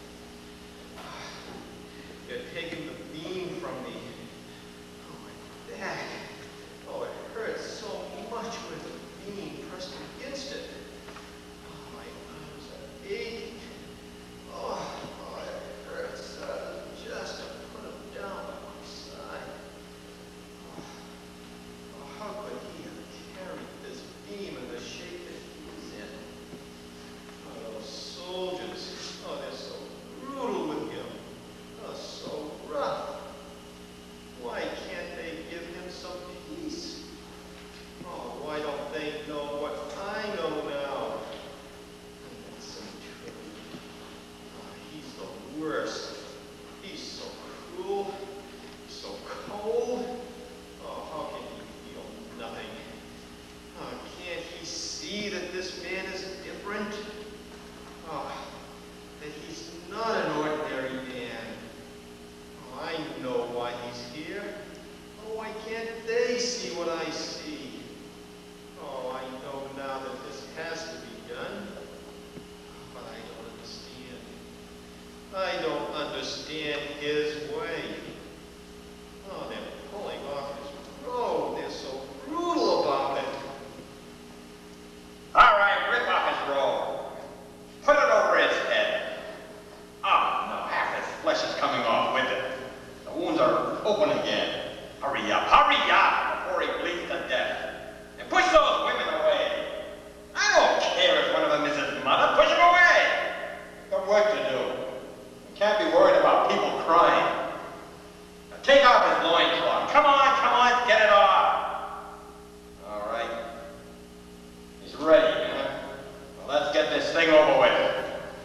They're taking the beam from me. Oh, my back. Oh, it hurts so much with the beam pressed against it. Oh, my arms are aching. Oh, oh, it hurts uh, just to put them down by my side. Oh, oh, how could he have carried this beam in the shape that he was in? Oh, those soldiers. Oh, they're so brutal with him. Oh, so rough. Why can't they give him some peace? Oh, why don't they know what I know now? That's so true. Oh, he's the worst. He's so cruel, so cold. Oh, how can he feel nothing? Oh, can't he see that this man is different? Oh, that he's not an ordinary man. Oh, I know why he's here. Oh, why can't they see what I see? Oh, I know now that this has to be done, but I don't understand. I don't understand his way. Oh, they're pulling off his robe. They're so brutal about it. All right, rip off his robe. Put it over his head. Oh, no, half his flesh is coming off with it. The wounds are open again. Hurry up, hurry up, before he bleeds to death. And push those women away. I don't care if one of them is his mother. Push him away. Got work to do. We can't be worried about people crying. Now take off his loincloth. Come on, come on, get it off. All right. He's ready, man. Well, let's get this thing over with.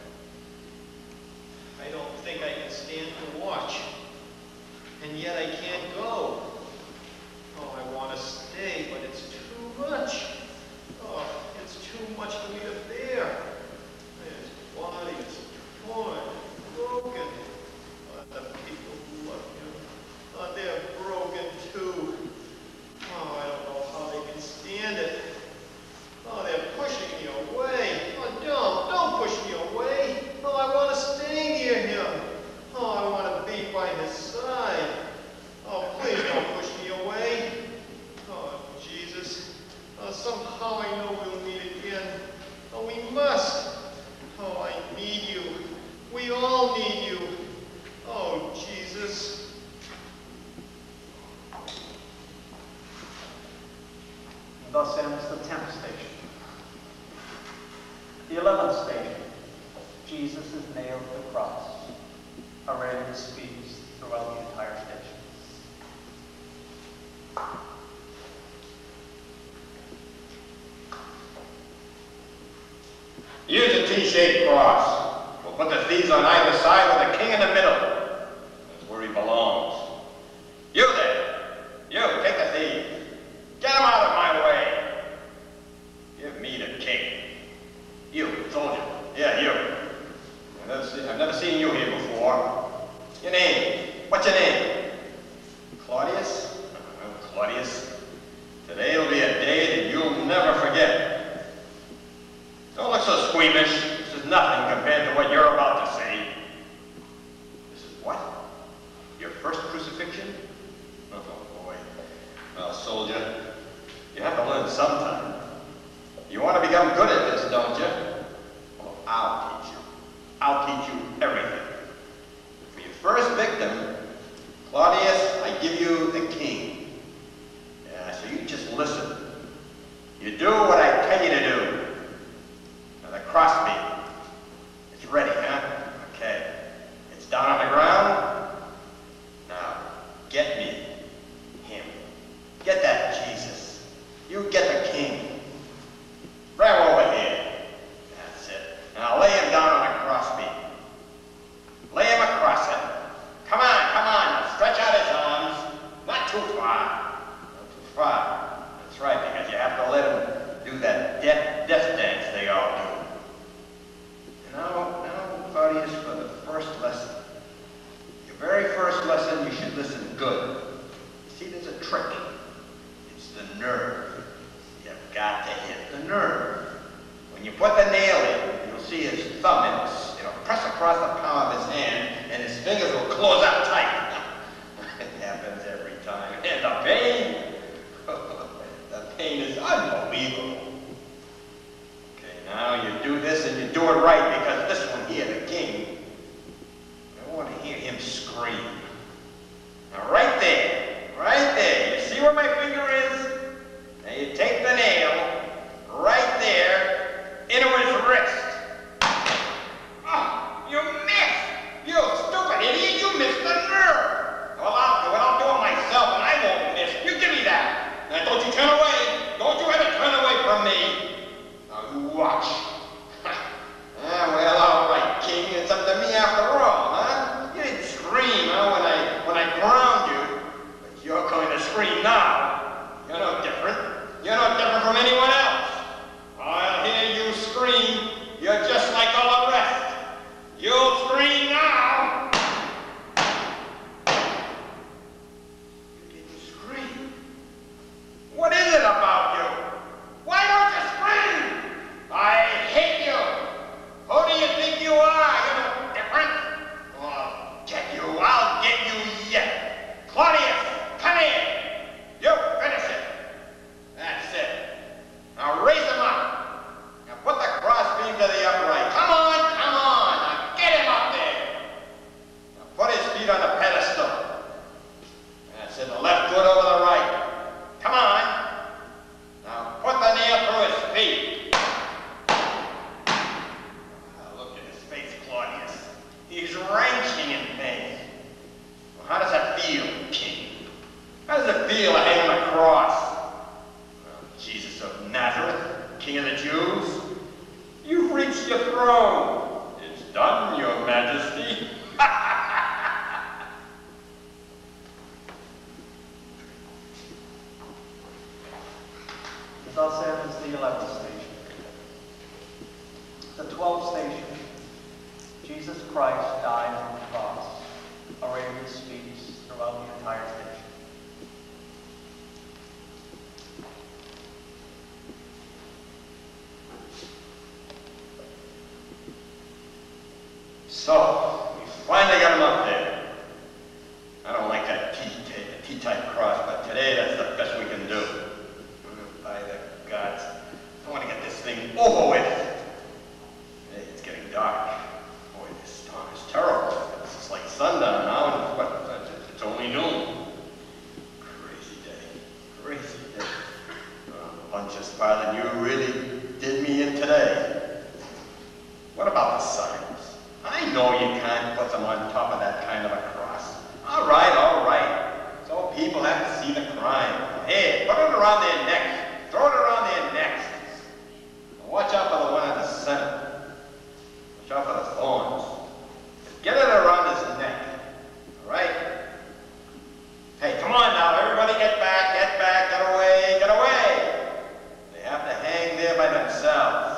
I don't think I can stand to watch. And yet I can't go. Oh, I want to stay, but it's too much. Oh, it's too much for me to bear. His body is torn, broken. Oh, the people who love him, oh, they're broken too. Oh, I don't know how they can stand it. Oh, they're pushing me away. Oh, don't, don't push me away. Oh, I want to stay near him. Oh, I want to be by his side. Oh, please don't push me away. Oh, Jesus. Oh, somehow I know we'll meet again. Oh, we must. Oh, I need you. We all need you. Oh, Jesus. Thus ends the tenth station. The eleventh station, Jesus is nailed to the cross. Auraleus speaks throughout the entire station. Use a T-shaped cross. We'll put the thieves on either side with the king in the middle. That's where he belongs. You there. You, take the thieves. Get him out of my way. Give me the king. You, soldier. Yeah, you. I've never seen, I've never seen you here before. Your name? What's your name? Claudius? Well, Claudius. Today'll be a day that you'll never forget. Don't look so squeamish. This is nothing compared to what you're about to see. This is what? Your first crucifixion? Oh, boy. Well, soldier, you have to learn sometime. You want to be become good at this, don't you? Well, I'll teach you. I'll teach you everything. For your first victim, Claudius, I give you the king. Yeah, so you just listen. You do what I tell you to do. Now the crossbeam. It's ready, huh? Okay. It's down on the ground. Now, get me him. Get that Jesus. You get the king. Right over here. That's it. Now lay him down on the crossbeam. Lay him across it. Come on, come on. Now stretch out his arms. Not too far. Not too far. That's right, because you have to let him do that death, death dance they all do. Now, now, Claudius, for the first lesson. Your very first lesson, you should listen good. You see, there's a trick. It's the nerve. You've got to hit the nerve. When you put the nail in, you'll see his thumb, it'll, it'll press across the palm of his hand, and his fingers will close up tight. It happens every time. And the pain, the pain is unbelievable. Okay, now you do this and you do it right, because this one here, the king, I want to hear him scream. Now right there, right there, you see where my finger is? Now you take the nail, right there, into his wrist. Oh, you missed! You stupid idiot, you missed the nerve! Well, I'll do it, I'll do it myself, and I won't miss. You give me that! Now don't you turn away! Don't you ever turn away from me! Now you watch. Ah, well, all right, king, it's up to me after all, huh? You didn't scream, huh, when I, when I ground you, but you're going to scream now. You're no different. You're no different from anyone else. I'll hear you scream. You're just like all the rest. You'll scream now. You didn't scream. What is it about you? Why don't you scream? I hate you. Who do you think you are? You're no different. I'll get you. I'll get you yet. Claudius, come here. You finish it. That's it. Now raise him up. Now put the crossbeam to the upright. Come on, come on. Now get him up there. Now put his feet on the pedestal. That's it. The left foot over the right. Come on. Now put the nail through his feet. Now look at his face, Claudius. He's wrenching in pain. Well, how does that feel, king? How does it feel to hang on the cross? Well, Jesus of Nazareth, King of the Jews, you've reached your throne. It's done, your majesty. Thus ends the eleventh station. The twelfth station. Jesus Christ died on the cross. Auraleus speaks throughout the entire station. So, we finally got him up there. I don't like that T-type cross, but today that's the best we can do. By the gods, I want to get this thing over with. Hey, it's getting dark. Boy, this storm is terrible. It's just like sundown now, and what? It's only noon. Crazy day. Crazy day. Oh, Pontius, Pilate, you really did me in today. What about the signs? I know you can't put them on top of that kind of a cross. All right, all right. So people have to see the crime. Hey, put it around their neck. Throw it around their necks. Watch out for the one in the center. Watch out for the thorns. Get it around his neck. All right? Hey, come on now. Everybody get back, get back, get away, get away. They have to hang there by themselves.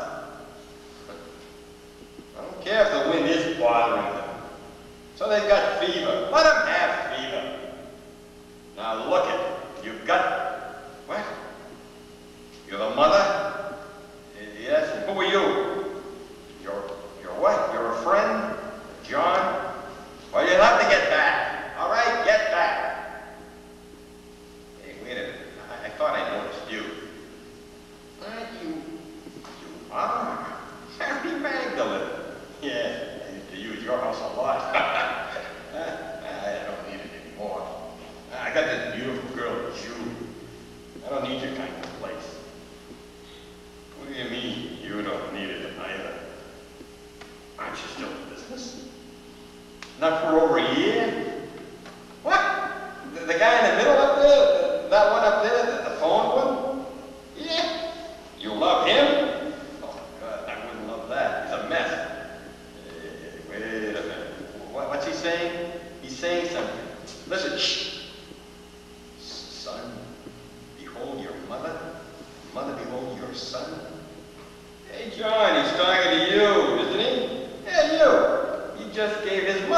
I don't care if the wind is bothering them. So they've got fever. Let them have fever. Now look it. You've got, what?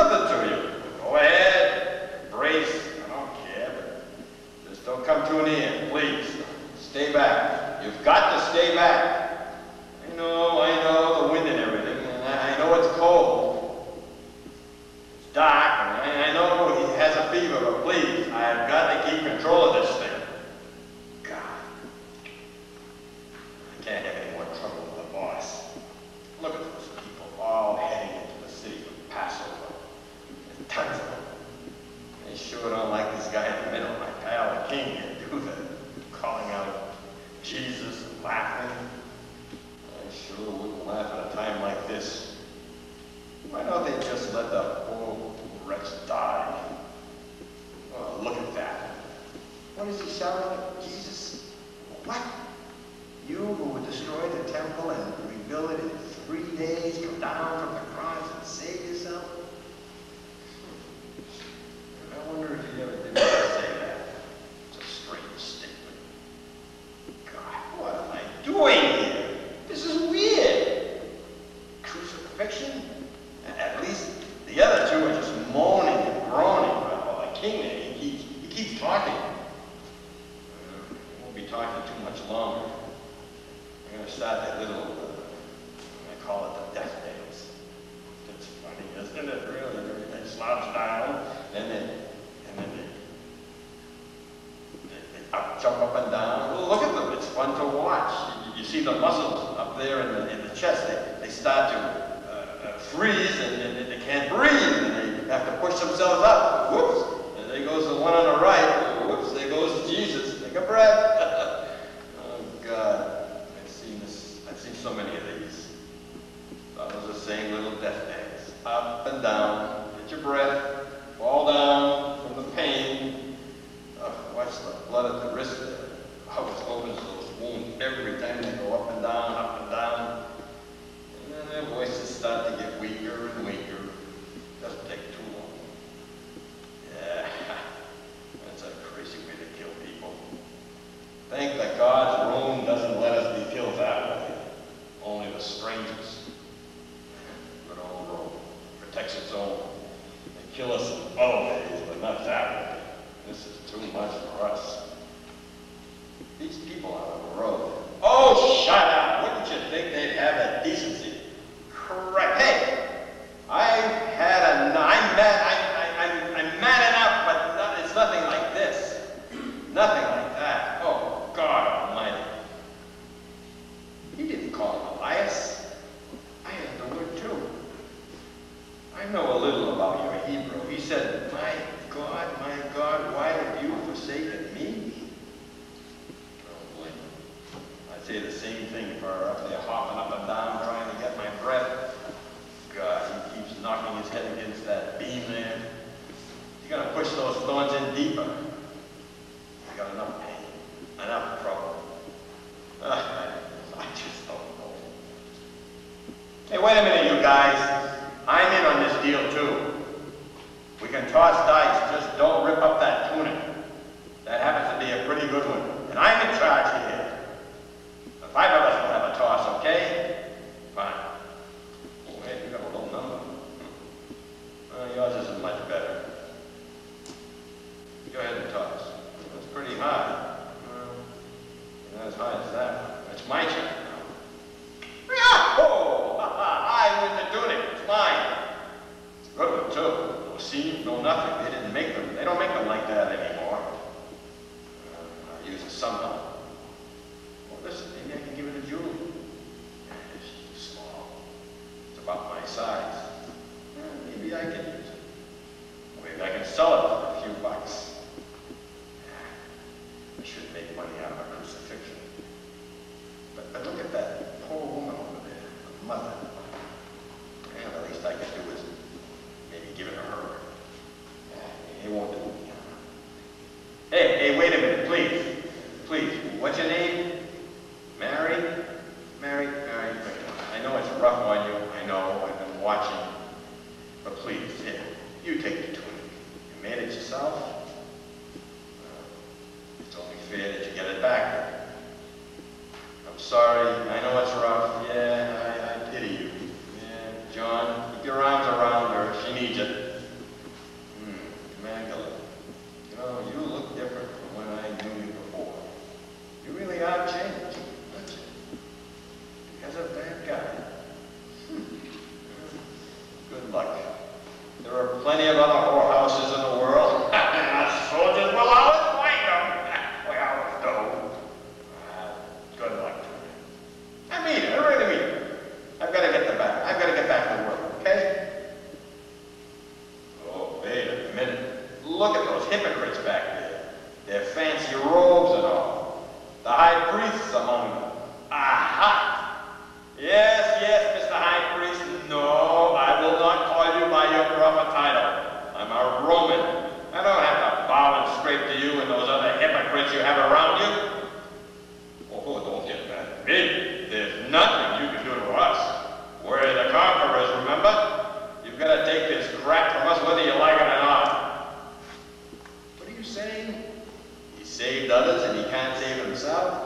nothing to you. Go ahead, embrace. I don't care, but just don't come too near, please. Stay back. You've got to stay back. I know, I know the wind and everything, and I know it's cold. It's dark, and I, I know he has a fever, but please, I've got to keep control of this thing. God. I can't have any more trouble with the boss. Look at those people all heading into the city for Passover. There's tons of them. They sure don't like this guy in the middle, my pal, the king here, do they? Calling out Jesus and laughing. I sure wouldn't laugh at a time like this. Why don't they just let the poor wretch die? Oh, look at that. What is he shouting at Jesus? What? You who would destroy the temple and rebuild it in three days, come down from the cross and save yourself? I wonder if he ever did say that. It's a strange statement. God, what am I doing here? This is weird. Crucifixion? At least the other two are just moaning and groaning. Well, the king, he keeps, he keeps talking. Uh, he won't be talking too much longer. I'm going to start that little, uh, I call it the death dance. It's funny, isn't it? Really, everything slouched down, and then, and then they, they, they up, jump up and down. Well, look at them, it's fun to watch. You, you see the muscles up there in the, in the chest, they, they start to uh, uh, freeze, and, and they can't breathe, and they have to push themselves up. Whoops, and there goes the one on the right. Whoops, there goes Jesus. Take a breath. Oh, God. I've seen so many of these. That was the same little death dance. Up and down, get your breath, fall down from the pain. Oh, watch the blood at the wrist there. How it opens those wounds every time they go up and down, up and down. And then their voices start to get weaker and weaker. It doesn't take too long. Yeah, that's a crazy way to kill people. Thank that God's Rome doesn't let us be killed that way. Only the strangers. But old Rome protects its own. They kill us in other ways, but not that way. This is too much for us. These people out on the road. Oh, shut up! Wouldn't you think they'd have the decency? Correct. Hey, I've had a. I'm mad. I, I, I'm, I'm mad enough, but not, it's nothing like this. Nothing like that. Oh, God Almighty. He didn't call him Elias. I had the word too. I know a little about your Hebrew. He said, my God, my God, why have you forsaken me? Oh, boy. I'd say the same thing if I were up there hopping up and down trying to get my breath. God, he keeps knocking his head against that beam there. You're going to push those thorns in deeper. I got enough pain, enough trouble. Uh, I just don't know. Hey, wait a minute, you guys. I'm in on this deal, too. We can toss dice, just don't rip up that tunic. That happens to be a pretty good one. And I'm in charge here. The five of us will have a toss, okay? Fine. Oh, hey, you got a low number. Well, yours isn't much better. Go ahead and toss. That's pretty high. Well, not as high as that. It's my turn now. Oh! I win the tunic. It's mine. It's a good one, too. No seam, no nothing. They didn't make them. They don't make them like that anymore. Uh, I'll use it somehow. Well, listen, maybe I can give it to Julie. It's too small. It's about my size. Well, maybe I can use it. Maybe I can sell it for a few bucks. I should make money out of a crucifixion. But, but look at that poor woman over there, the mother. Well, the least I can do is maybe give it to her. It won't do it. Hey, hey, wait a minute, please. Please, what's your name? Mary? Mary? Mary? I know it's rough on you. I know, I've been watching. But please, here, you take the tunic. You made it yourself? Me? There's nothing you can do to us. We're the conquerors, remember? You've got to take this crap from us whether you like it or not. What are you saying? He saved others and he can't save himself?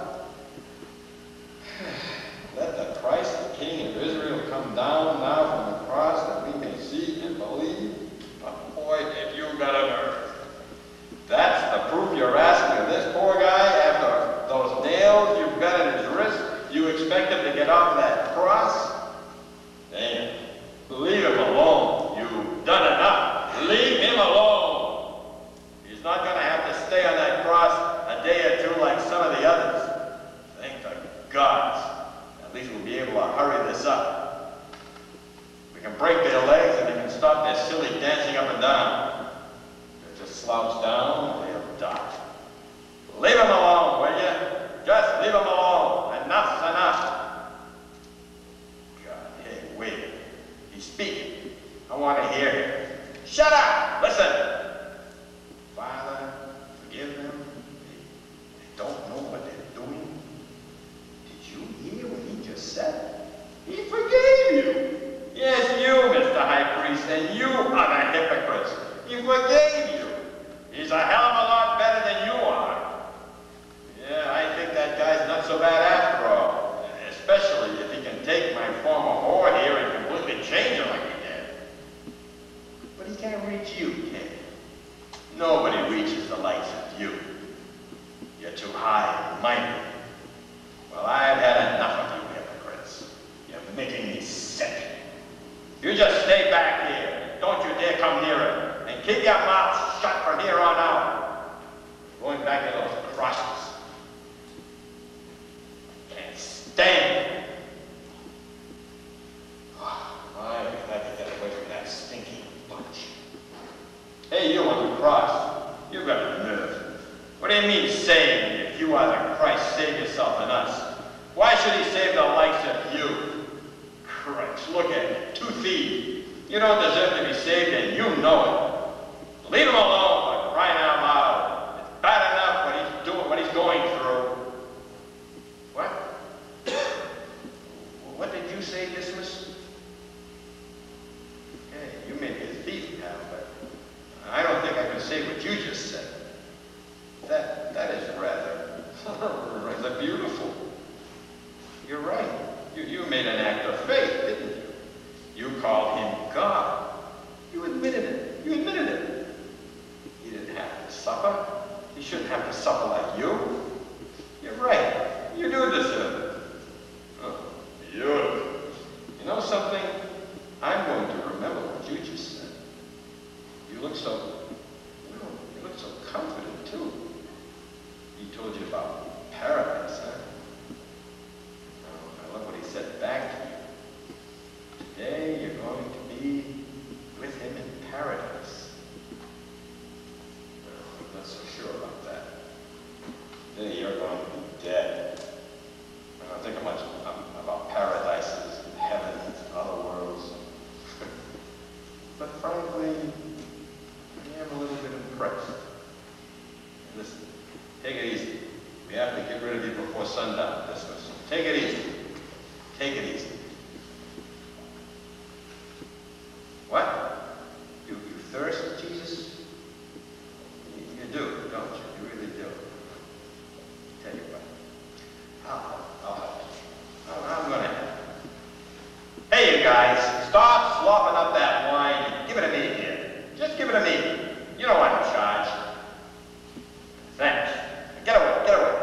Let the Christ, the King of Israel, come down now from the cross that we may see and believe. But boy, if you got a nerve. That's the proof you're asking of this poor guy after those nails you've got in his wrist? You expect him to get off that cross? Damn. Leave him alone. You've done enough. Leave him alone. He's not going to have to stay on that cross a day or two like some of the others. Thank the gods. At least we'll be able to hurry this up. We can break their legs and they can stop their silly dancing up and down. They'll just slouch down and they'll die. Leave him alone, will you? Just leave him alone. Enough's enough. God, hey, wait. He's speaking. I want to hear him. Shut up! Listen! Father, forgive them. They, they don't know what they're doing. Did you hear what he just said? He forgave you. Yes, you, Mister High Priest, and you are the hypocrites. He forgave you. He's a hell of a lot better than you are. Yeah, I think that guy's not so bad after all. Especially if he can take my former whore here and completely change her like he did. But he can't reach you, can he? Nobody reaches the likes of you. You're too high and mighty. Well, I've had enough of you hypocrites. You're making me sick. You just stay back here. Don't you dare come near it. And keep your mouth shut from here on out. Going back to those crosses. Can't stand it. Oh, I'm glad to get away from that stinking bunch. Hey, you on the cross. You've got a nerve. What do you mean saying if you are the Christ, save yourself and us? Why should he save the likes of you? Christ, look at you, two thieves. You don't deserve to be saved and you know it. Leave him alone, for crying out loud. It's bad enough what he's doing, what he's going through. What? What did you say, Dismas? Hey, you may be a thief now, but I don't think I can say what you just said. That, that is rather, rather beautiful. You're right. You, you made an act of faith, didn't you? You called him God. You admitted it. You admitted it. He didn't have to suffer. He shouldn't have to suffer like you. You're right. You do deserve it. Oh, you. You know something? I'm going to remember what you just said. You look so, well, you look so confident, too. He told you about paradise, huh? Oh, I love what he said back to you. Today you're going to be with him in paradise. No, I'm not so sure about that. Today you're going to be dead. I don't think much about paradises and heavens and other worlds. But frankly, I am a little bit impressed. Listen, take it easy. We have to get rid of you before sundown, Dismas. Take it easy. Take it easy. What? You, you thirst, Jesus? You, you do, don't you? You really do. Tell you what. I'll help. I'll help you. I'm, I'm gonna help you. Hey, you guys, stop slopping up that wine. Give it to me here. Just give it to me. You know I'm in charge. Thanks. Get away, get away.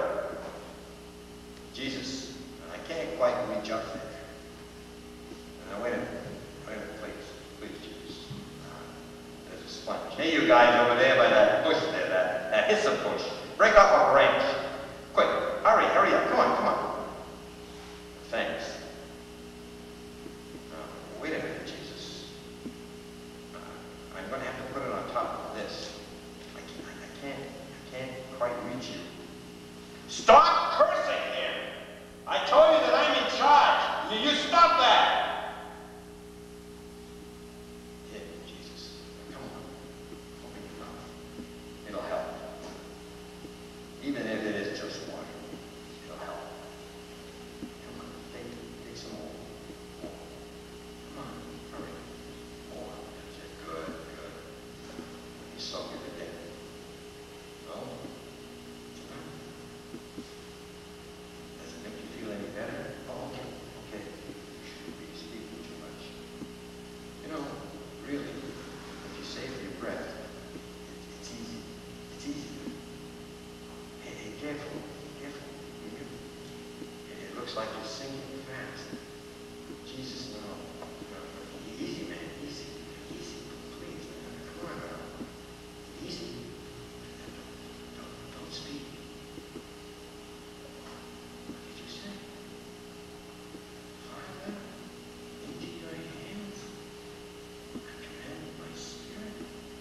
Jesus, I can't quite reach up there. Now, wait a minute. Wait a minute, please. Please, Jesus. There's a sponge. Hey, you guys over there by that bush there, that, that hyssop bush. Break off a branch. Quick, hurry, hurry up. Come on, come on. Thanks. Oh, wait a minute, Jesus. Uh, I'm going to have to put it on top of this. I can't, I can't, I can't quite reach you. Stop cursing him! I told you that I'm in charge. You, you stop that! Here, Jesus. Come on. Open your mouth. It'll help. Even if it is just water, it'll help. looks like you're sinking fast. Jesus, no. No. Easy, man. Easy. Easy. Please, man. Come on now. Easy. Don't, don't speak. What did you say? Father, into your hands I commend my spirit.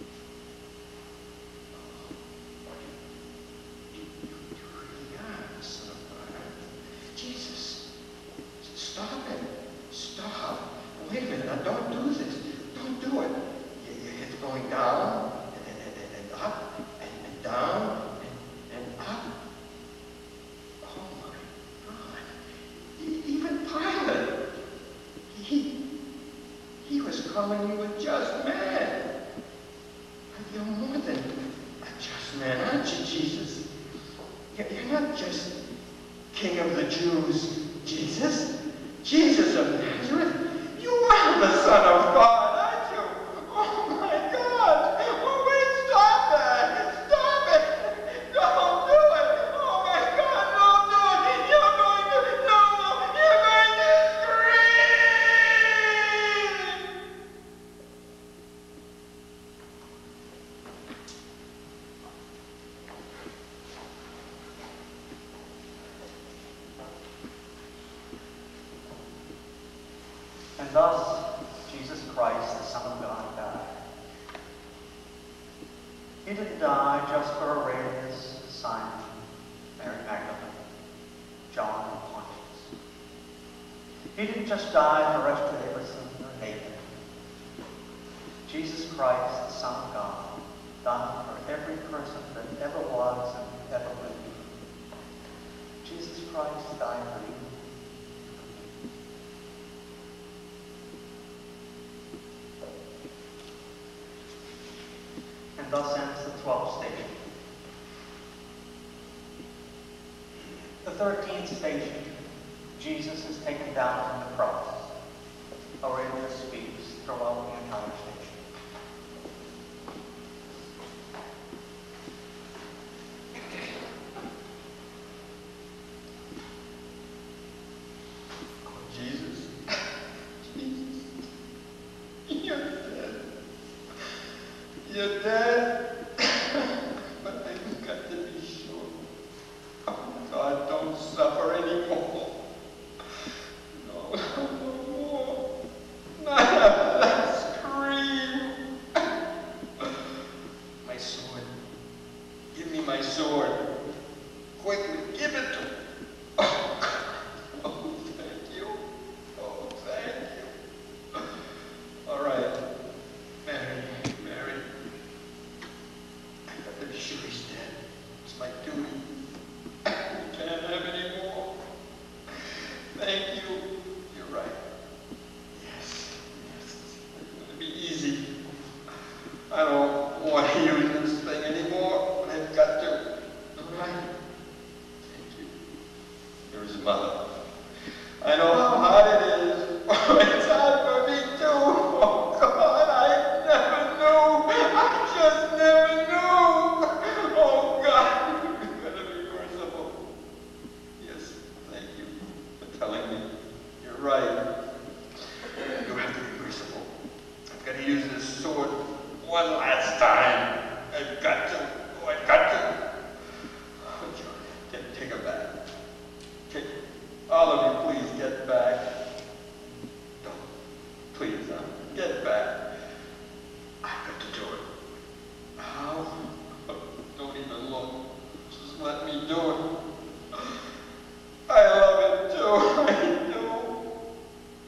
Oh, you, you, you really are the Son of God. Jesus, stop it. Stop. Wait a minute. Now, don't do this. Don't do it. Your, your head's going down, and, and, and, and up, and, and down, and, and up. Oh, my God. E- even Pilate, he, he was calling you a just man. You're more than a just man, aren't you, Jesus? You're, you're not just King of the Jews, Jesus. Jesus of Nazareth. You are the Son of God, aren't you? Oh, my God. Oh, wait, stop that. Stop it. Don't do it. Oh, my God, don't do it. You're going to, no, no, you're going to scream. And thus, Jesus Christ, the Son of God, died. He didn't die just for Auraleus, Simon, Mary Magdalene, John, and Pontius. He didn't just die for Auraleus or Nathan. Jesus Christ, the Son of God, died for every person that ever was and ever will be. Jesus Christ died for you. And thus ends the twelfth station. The thirteenth station, Jesus is taken down from the cross. Auraleus speaks throughout the entire station. Jesus. Jesus. You're dead. You're dead. But I've got to be sure. Oh, God, don't suffer anymore. No, no, no more. Not after that scream. My sword. Give me my sword. Quickly, give it to me. Oh, God. Oh, thank you. Oh, thank you. All right. Mary, Mary. I've got to be sure he's dead. It's my duty. We can't have any more. Thank you. You're right. Yes, yes. It's going to be easy. I don't want to use this thing anymore, but I've got to. All right. Thank you. You're his mother. I know how hard it is. Oh, it's hard for me too. Oh, God, I never knew. I just never knew. Oh, God, you've got to be merciful. Yes, thank you for telling me. You're right. You have to be merciful. I've got to use this sword one last time. I've got to. Oh, I've got to. Oh, John, take, take her back. Take, all of you, please get back. Don't. Please, huh? Get back. I've got to do it. How? Don't even look. Just let me do it. I love it too. I do.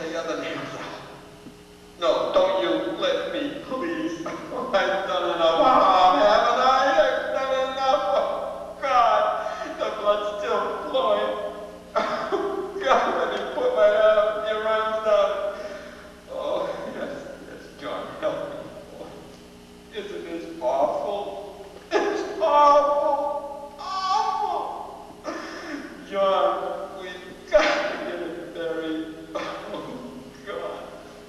the other nails out. No, don't you let me, please. I've done enough harm, haven't I? I've done enough. Oh, God, the blood's still flowing. Oh, God, let me put my arm, your arms down. Oh, yes, yes, John, help me. Oh, isn't this awful? It's awful, awful. John, we've got to get it buried. Oh, God.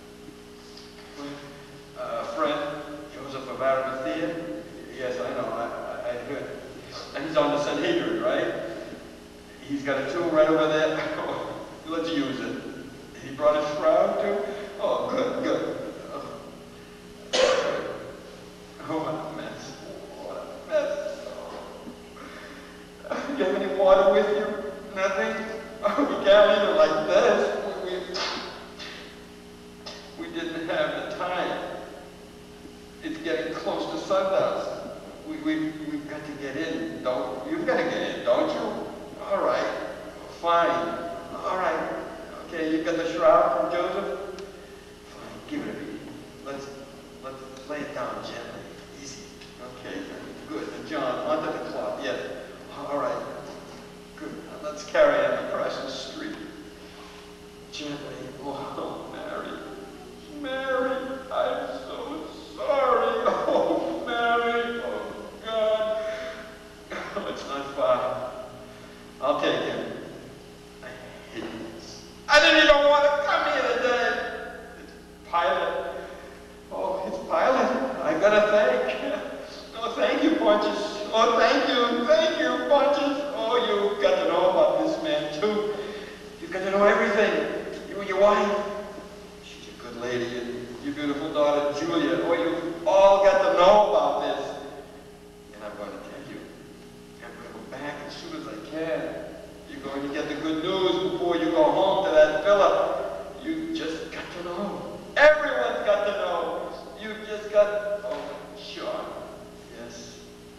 Uh, friend, Joseph of Arimathea? Yes, I know, I, I, I heard. And he's on the Sanhedrin, right? He's got a tomb right over there. Oh, let's use it. He brought a shroud too? Oh, good, good. Oh, oh what a mess. What a mess. Oh. Do you have any water with you? Nothing? Oh, we can't eat it like this. We, we, we didn't have the time. It's getting close to sundown. We, we, we've got to get in, don't, you've got to get in, don't you? All right, fine, all right. Okay, you got the shroud from Joseph? Fine, give it to me. Let's, let's lay it down gently, easy. Okay, good. And John, onto the cloth, yes. All right, good. Now let's carry him across the street. Gently. Oh, Mary, Mary, I'm so sorry. Oh, Mary, oh, God. Oh, it's not far. I'll take him. I hate this. I didn't even want to come here today. It's Pilate. Oh, it's Pilate. I gotta thank. Oh, thank you, Pontius. Oh, thank you. Thank you, Pontius. Oh, you've got to know about this man, too. You've got to know everything. You and your wife. She's a good lady. And your beautiful daughter, Julia. Oh, you've all got to know about this. And I'm going to tell you. I'm going to go back as soon as I can. You're going to get the good news before you go home to that villa. You just got to know. Everyone's got to know. You've just got... Oh, Sean. Yes.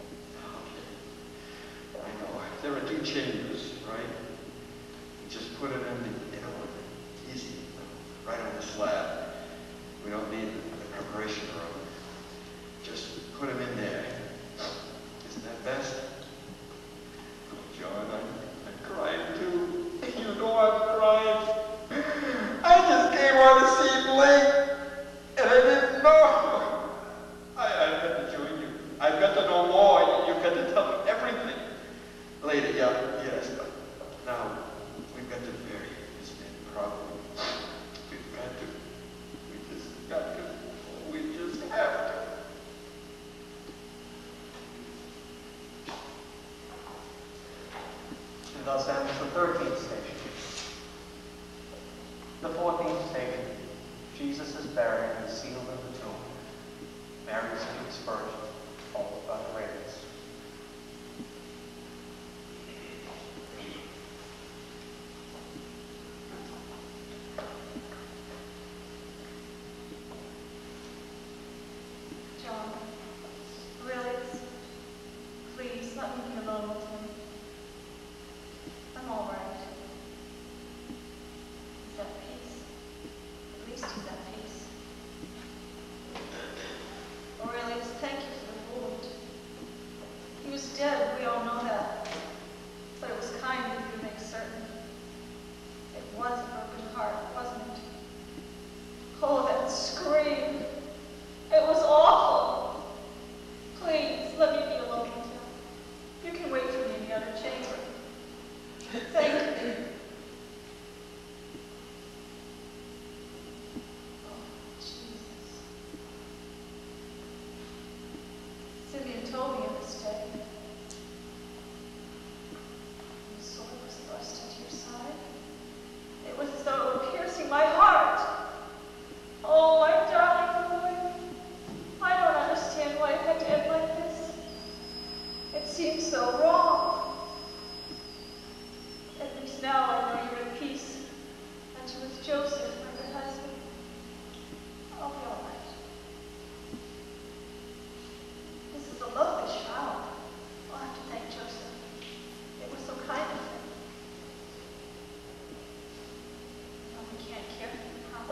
Okay. I know. There are two chambers, right? Just put it in the, you know, easy, right on the slab. We don't need the preparation room. Just put him in there. Isn't that best? Oh, John, I'm, I'm crying too. You know I'm crying. I just came on to see Blake, and I didn't know. I, I've got to join you. I've got to know more. You, you've got to tell me everything. Later, yeah, yes, but now we've got to bury this man properly. We've got to. We just got to. We just have to. And thus ends the thirteenth station. The fourteenth station, Jesus is buried and sealed in the tomb. Mary speaks first, followed by the raiders. John, really, please let me be alone with him. I'm all right. He's at peace. At least he's at peace. Auraleus, thank you for the wound. He was dead, we all know that. But it was kind of you to make certain. It was a broken heart, wasn't it? Oh, that scream. It was awful. Please, let me be alone with him. You can wait for me in the other chamber. Thank you. Oh, Jesus. Simeon told me of this day. Your sword was thrust into your side. It was as though it were piercing my heart. Oh, my darling boy. I don't understand why it had to end like this. It seems so wrong. At least now I know you're at peace, and you're with Joseph, my good husband. I'll be all right. This is a lovely shroud. I'll have to thank Joseph. It was so kind of him. Well, we can't care for you, promise.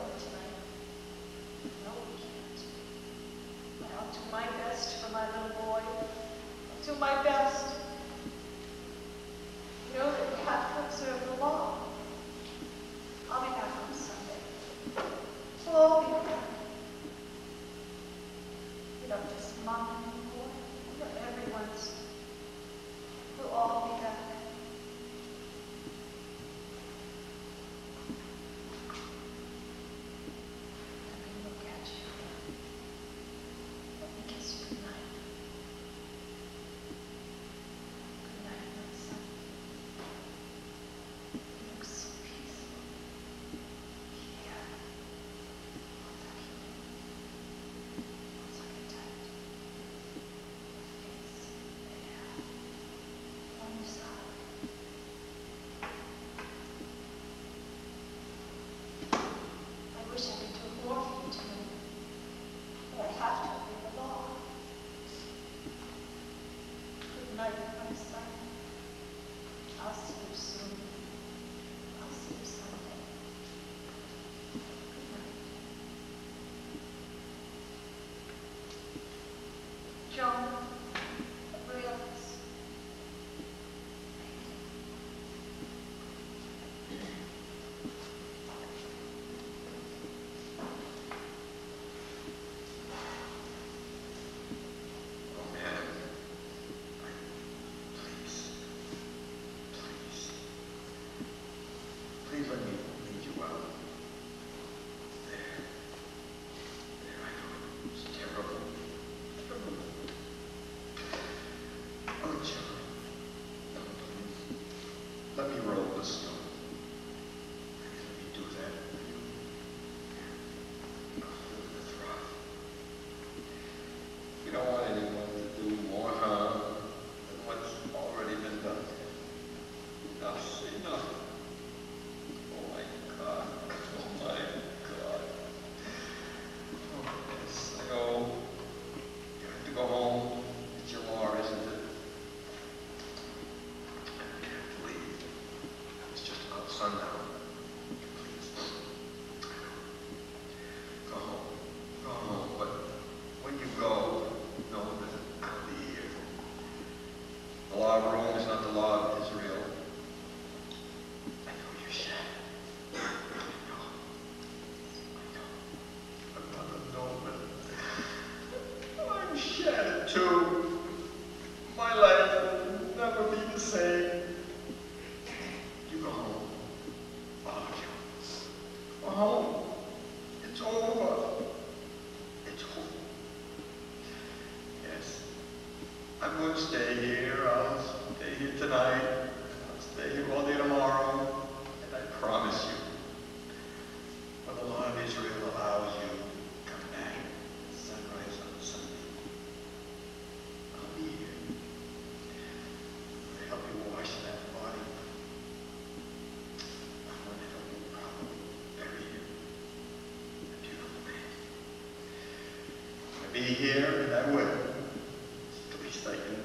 I'm going to stay here. I'll stay here tonight. I'll stay here all day tomorrow. And I promise you, when the law of Israel allows you to come back at sunrise on Sunday, I'll be here. I'll help you wash that body. I'm going to help you properly bury him. A beautiful man. I'm going to be here, and I will. It's the least I can